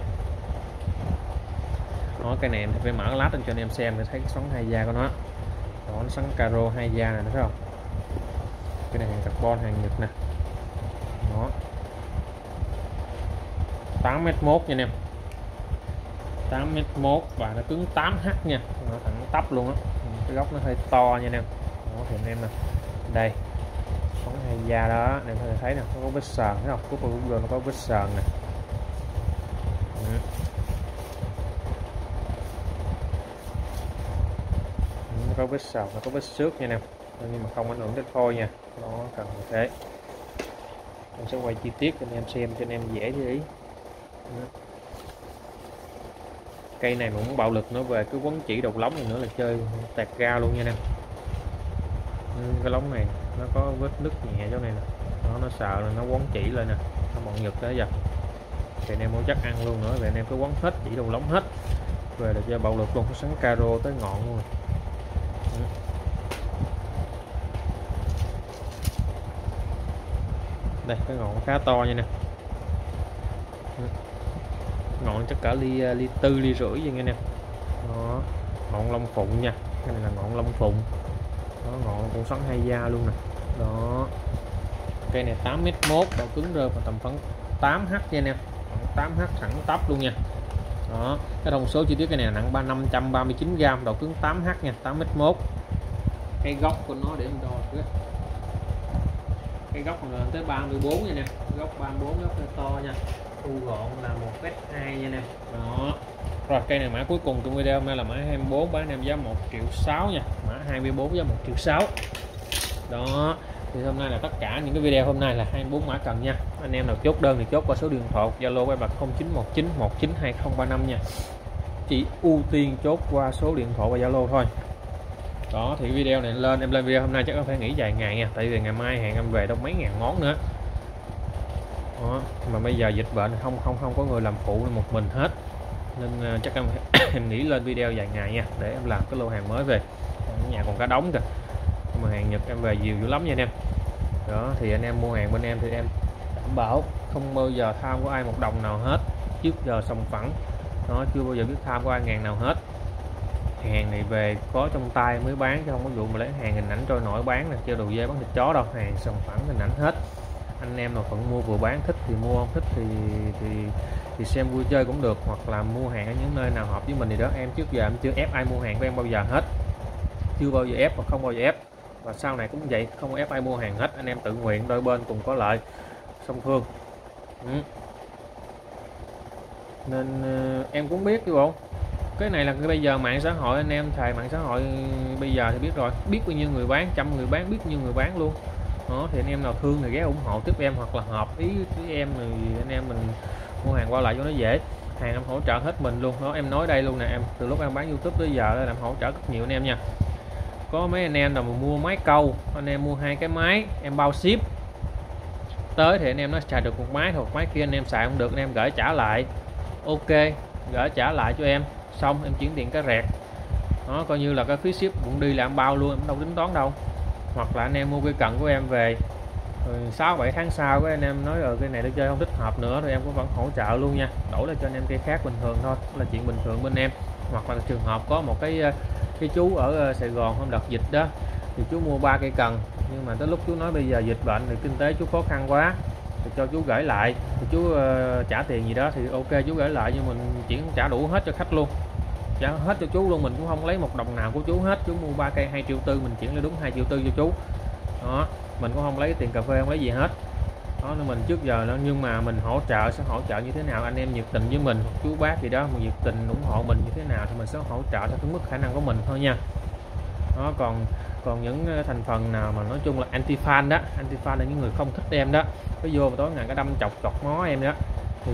Đó, cây này em phải mở lát lên cho anh em xem để thấy cái xoắn 2 da của nó. Đó, nó xoắn caro 2 da này, thấy không? Cái này hàng carbon hàng Nhật nè. Đó, 8m1 nha anh em, 8m1 và nó cứng 8H nha, nó thẳng tắp luôn á. Cái góc nó hơi to nha anh em. Đó, thì anh em nè, đây xoắn 2 da đó, anh em có thể thấy nè, nó có vết sờn thấy không? Cuối cùng nó có vết sờn nè. Nó có vết sờn, nó có vết xước nha anh em, nhưng mà không ảnh hưởng đến phôi nha. Nó cần như thế. Em sẽ quay chi tiết cho anh em xem cho anh em dễ để ý. Cây này mà muốn bạo lực nó về cái quấn chỉ đầu lóng này nữa là chơi tạt ga luôn nha anh em. Cái lóng này nó có vết nứt nhẹ chỗ này nè. Nó sợ là nó quấn chỉ lên nè, nó bọn Nhật đó giờ. Thì anh em muốn chắc ăn luôn nữa, về anh em cứ quấn hết chỉ đầu lóng hết, về là chơi bạo lực luôn, có sắn caro tới ngọn luôn. Đây cái ngọn khá to nha nè, ngọn chắc cả ly 4 ly rưỡi vậy nghe nè. Đó, ngọn lông phụng nha, cái này là ngọn lông phụng. Đó, ngọn cũng xoắn 2 da luôn nè. Đó, cây này 8m1, độ cứng rơi vào tầm khoảng 8H nha nè, 8H thẳng tắp luôn nha. Đó, cái thông số chi tiết cái này nặng 539g, độ cứng 8H nha, 8m1. Cái góc của nó để em đo cái góc là tới 34 nha nè, góc 34, góc to nha, thu gọn là 1m2 nha nè. Đó, rồi cây này mã cuối cùng trong video hôm nay là mã 24, bán em giá 1.600.000 nha, mã 24 giá 1.600.000. Đó, thì hôm nay là tất cả những cái video hôm nay là 24 mã cần nha. Anh em nào chốt đơn thì chốt qua số điện thoại Zalo của em là 0919192035 nha, chỉ ưu tiên chốt qua số điện thoại và Zalo thôi. Đó, thì video này lên em lên video hôm nay chắc có phải nghỉ vài ngày nha, tại vì ngày mai hẹn em về đâu mấy ngàn món nữa. Đó, mà bây giờ dịch bệnh không có người làm phụ nên một mình hết, nên chắc em nghỉ lên video vài ngày nha, để em làm cái lô hàng mới về. Ở nhà còn cá đóng kìa, mà hàng Nhật em về nhiều dữ lắm nha anh em. Đó, thì anh em mua hàng bên em thì em đảm bảo không bao giờ tham của ai một đồng nào hết, trước giờ sòng phẳng. Nó chưa bao giờ biết tham của ai ngàn nào hết. Hàng này về có trong tay mới bán, chứ không có vụ mà lấy hàng hình ảnh trôi nổi bán nè, chơi đồ dê bán thịt chó đâu. Hàng sòng phẳng hình ảnh hết. Anh em nào phận mua vừa bán, thích thì mua, không thích thì xem vui chơi cũng được, hoặc là mua hàng ở những nơi nào hợp với mình thì đó. Em trước giờ em chưa ép ai mua hàng của em bao giờ hết, chưa bao giờ ép và không bao giờ ép, và sau này cũng vậy, không ép ai mua hàng hết. Anh em tự nguyện, đôi bên cùng có lợi, song phương. Nên em cũng biết chứ bộ cái này là cái bây giờ mạng xã hội, anh em xài mạng xã hội bây giờ thì biết rồi, biết bao nhiêu người bán, trăm người bán, biết bao nhiêu người bán luôn. Đó, thì anh em nào thương thì ghé ủng hộ tiếp em, hoặc là hợp ý với em thì anh em mình mua hàng qua lại cho nó dễ. hàng em hỗ trợ hết mình luôn đó. Em nói đây luôn nè em, từ lúc em bán YouTube tới giờ là em hỗ trợ rất nhiều anh em nha. Có mấy anh em nào mà mua máy câu, anh em mua 2 cái máy em bao ship tới thì anh em nó xài được một máy hoặc máy kia anh em xài không được, anh em gửi trả lại, ok, gửi trả lại cho em, xong em chuyển tiền cái rẹt đó, coi như là cái phí ship cũng đi là em bao luôn, em đâu tính toán đâu. Hoặc là anh em mua cây cần của em về rồi 6-7 tháng sau cái anh em nói rồi cái này tôi chơi không thích hợp nữa thì em cũng vẫn hỗ trợ luôn nha, đổi lại cho anh em cây khác bình thường thôi, là chuyện bình thường bên em. Hoặc là trường hợp có một cái chú ở Sài Gòn hôm đợt dịch đó thì chú mua 3 cây cần, nhưng mà tới lúc chú nói bây giờ dịch bệnh thì kinh tế chú khó khăn quá thì cho chú gửi lại, thì chú trả tiền gì đó thì ok chú gửi lại, nhưng mình chuyển trả đủ hết cho khách luôn, trả hết cho chú luôn, mình cũng không lấy một đồng nào của chú hết. Chú mua 3 cây 2,4 triệu mình chuyển lên đúng 2,4 triệu cho chú đó, mình cũng không lấy tiền cà phê, không lấy gì hết đó. Nên mình trước giờ nó, nhưng mà mình hỗ trợ sẽ hỗ trợ như thế nào, anh em nhiệt tình với mình, chú bác gì đó mà nhiệt tình ủng hộ mình như thế nào thì mình sẽ hỗ trợ theo cái mức khả năng của mình thôi nha đó. Còn những thành phần nào mà nói chung là anti fan đó, anti fan là những người không thích em đó, cái vô mà tối ngày cái đâm chọc mó em đó thì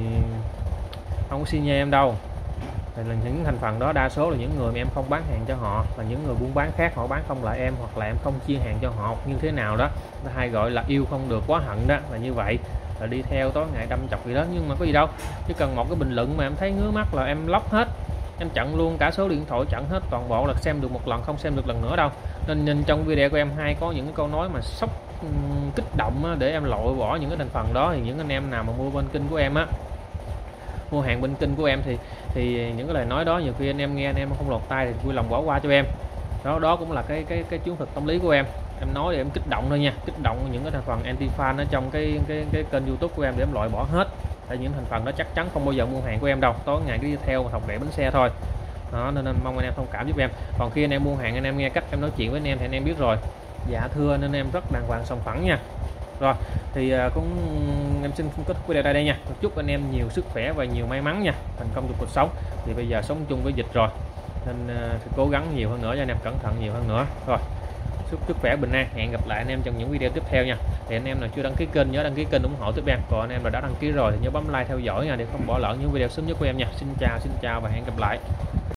không có xin nha em đâu. Thì là những thành phần đó đa số là những người mà em không bán hàng cho họ, là những người buôn bán khác họ bán không lại em, hoặc là em không chia hàng cho họ như thế nào đó, hay gọi là yêu không được quá hận đó, là như vậy, là đi theo tối ngày đâm chọc gì đó. Nhưng mà có gì đâu, chỉ cần một cái bình luận mà em thấy ngứa mắt là em lóc hết, em chặn luôn cả số điện thoại, chặn hết toàn bộ, là xem được một lần không xem được lần nữa đâu. Nên trong video của em hay có những cái câu nói mà sốc kích động để em loại bỏ những cái thành phần đó, thì những anh em nào mà mua bên kênh của em á, mua hàng bên kênh của em thì những cái lời nói đó nhiều khi anh em nghe anh em không lọt tai thì vui lòng bỏ qua cho em đó cũng là cái chiến thuật tâm lý của em nói để em kích động thôi nha, kích động những cái thành phần anti fan ở trong cái kênh YouTube của em để em loại bỏ hết. Tại những thành phần đó chắc chắn không bao giờ mua hàng của em đâu, tối ngày cứ đi theo thọc rẻ bánh xe thôi đó. Nên mong anh em thông cảm giúp em. Còn khi anh em mua hàng anh em nghe cách em nói chuyện với anh em thì anh em biết rồi, dạ thưa nên em rất đàng hoàng sòng phẳng nha. Rồi thì cũng em xin kết thúc video đây nha. Chúc anh em nhiều sức khỏe và nhiều may mắn nha, thành công trong cuộc sống. Thì bây giờ sống chung với dịch rồi nên phải cố gắng nhiều hơn nữa cho anh em, cẩn thận nhiều hơn nữa. Rồi sức khỏe bình an, hẹn gặp lại anh em trong những video tiếp theo nha. Thì anh em nào chưa đăng ký kênh nhớ đăng ký kênh ủng hộ tiếp em, còn anh em nào đã đăng ký rồi thì nhớ bấm like theo dõi nha để không bỏ lỡ những video sớm nhất của em nha. Xin chào và hẹn gặp lại.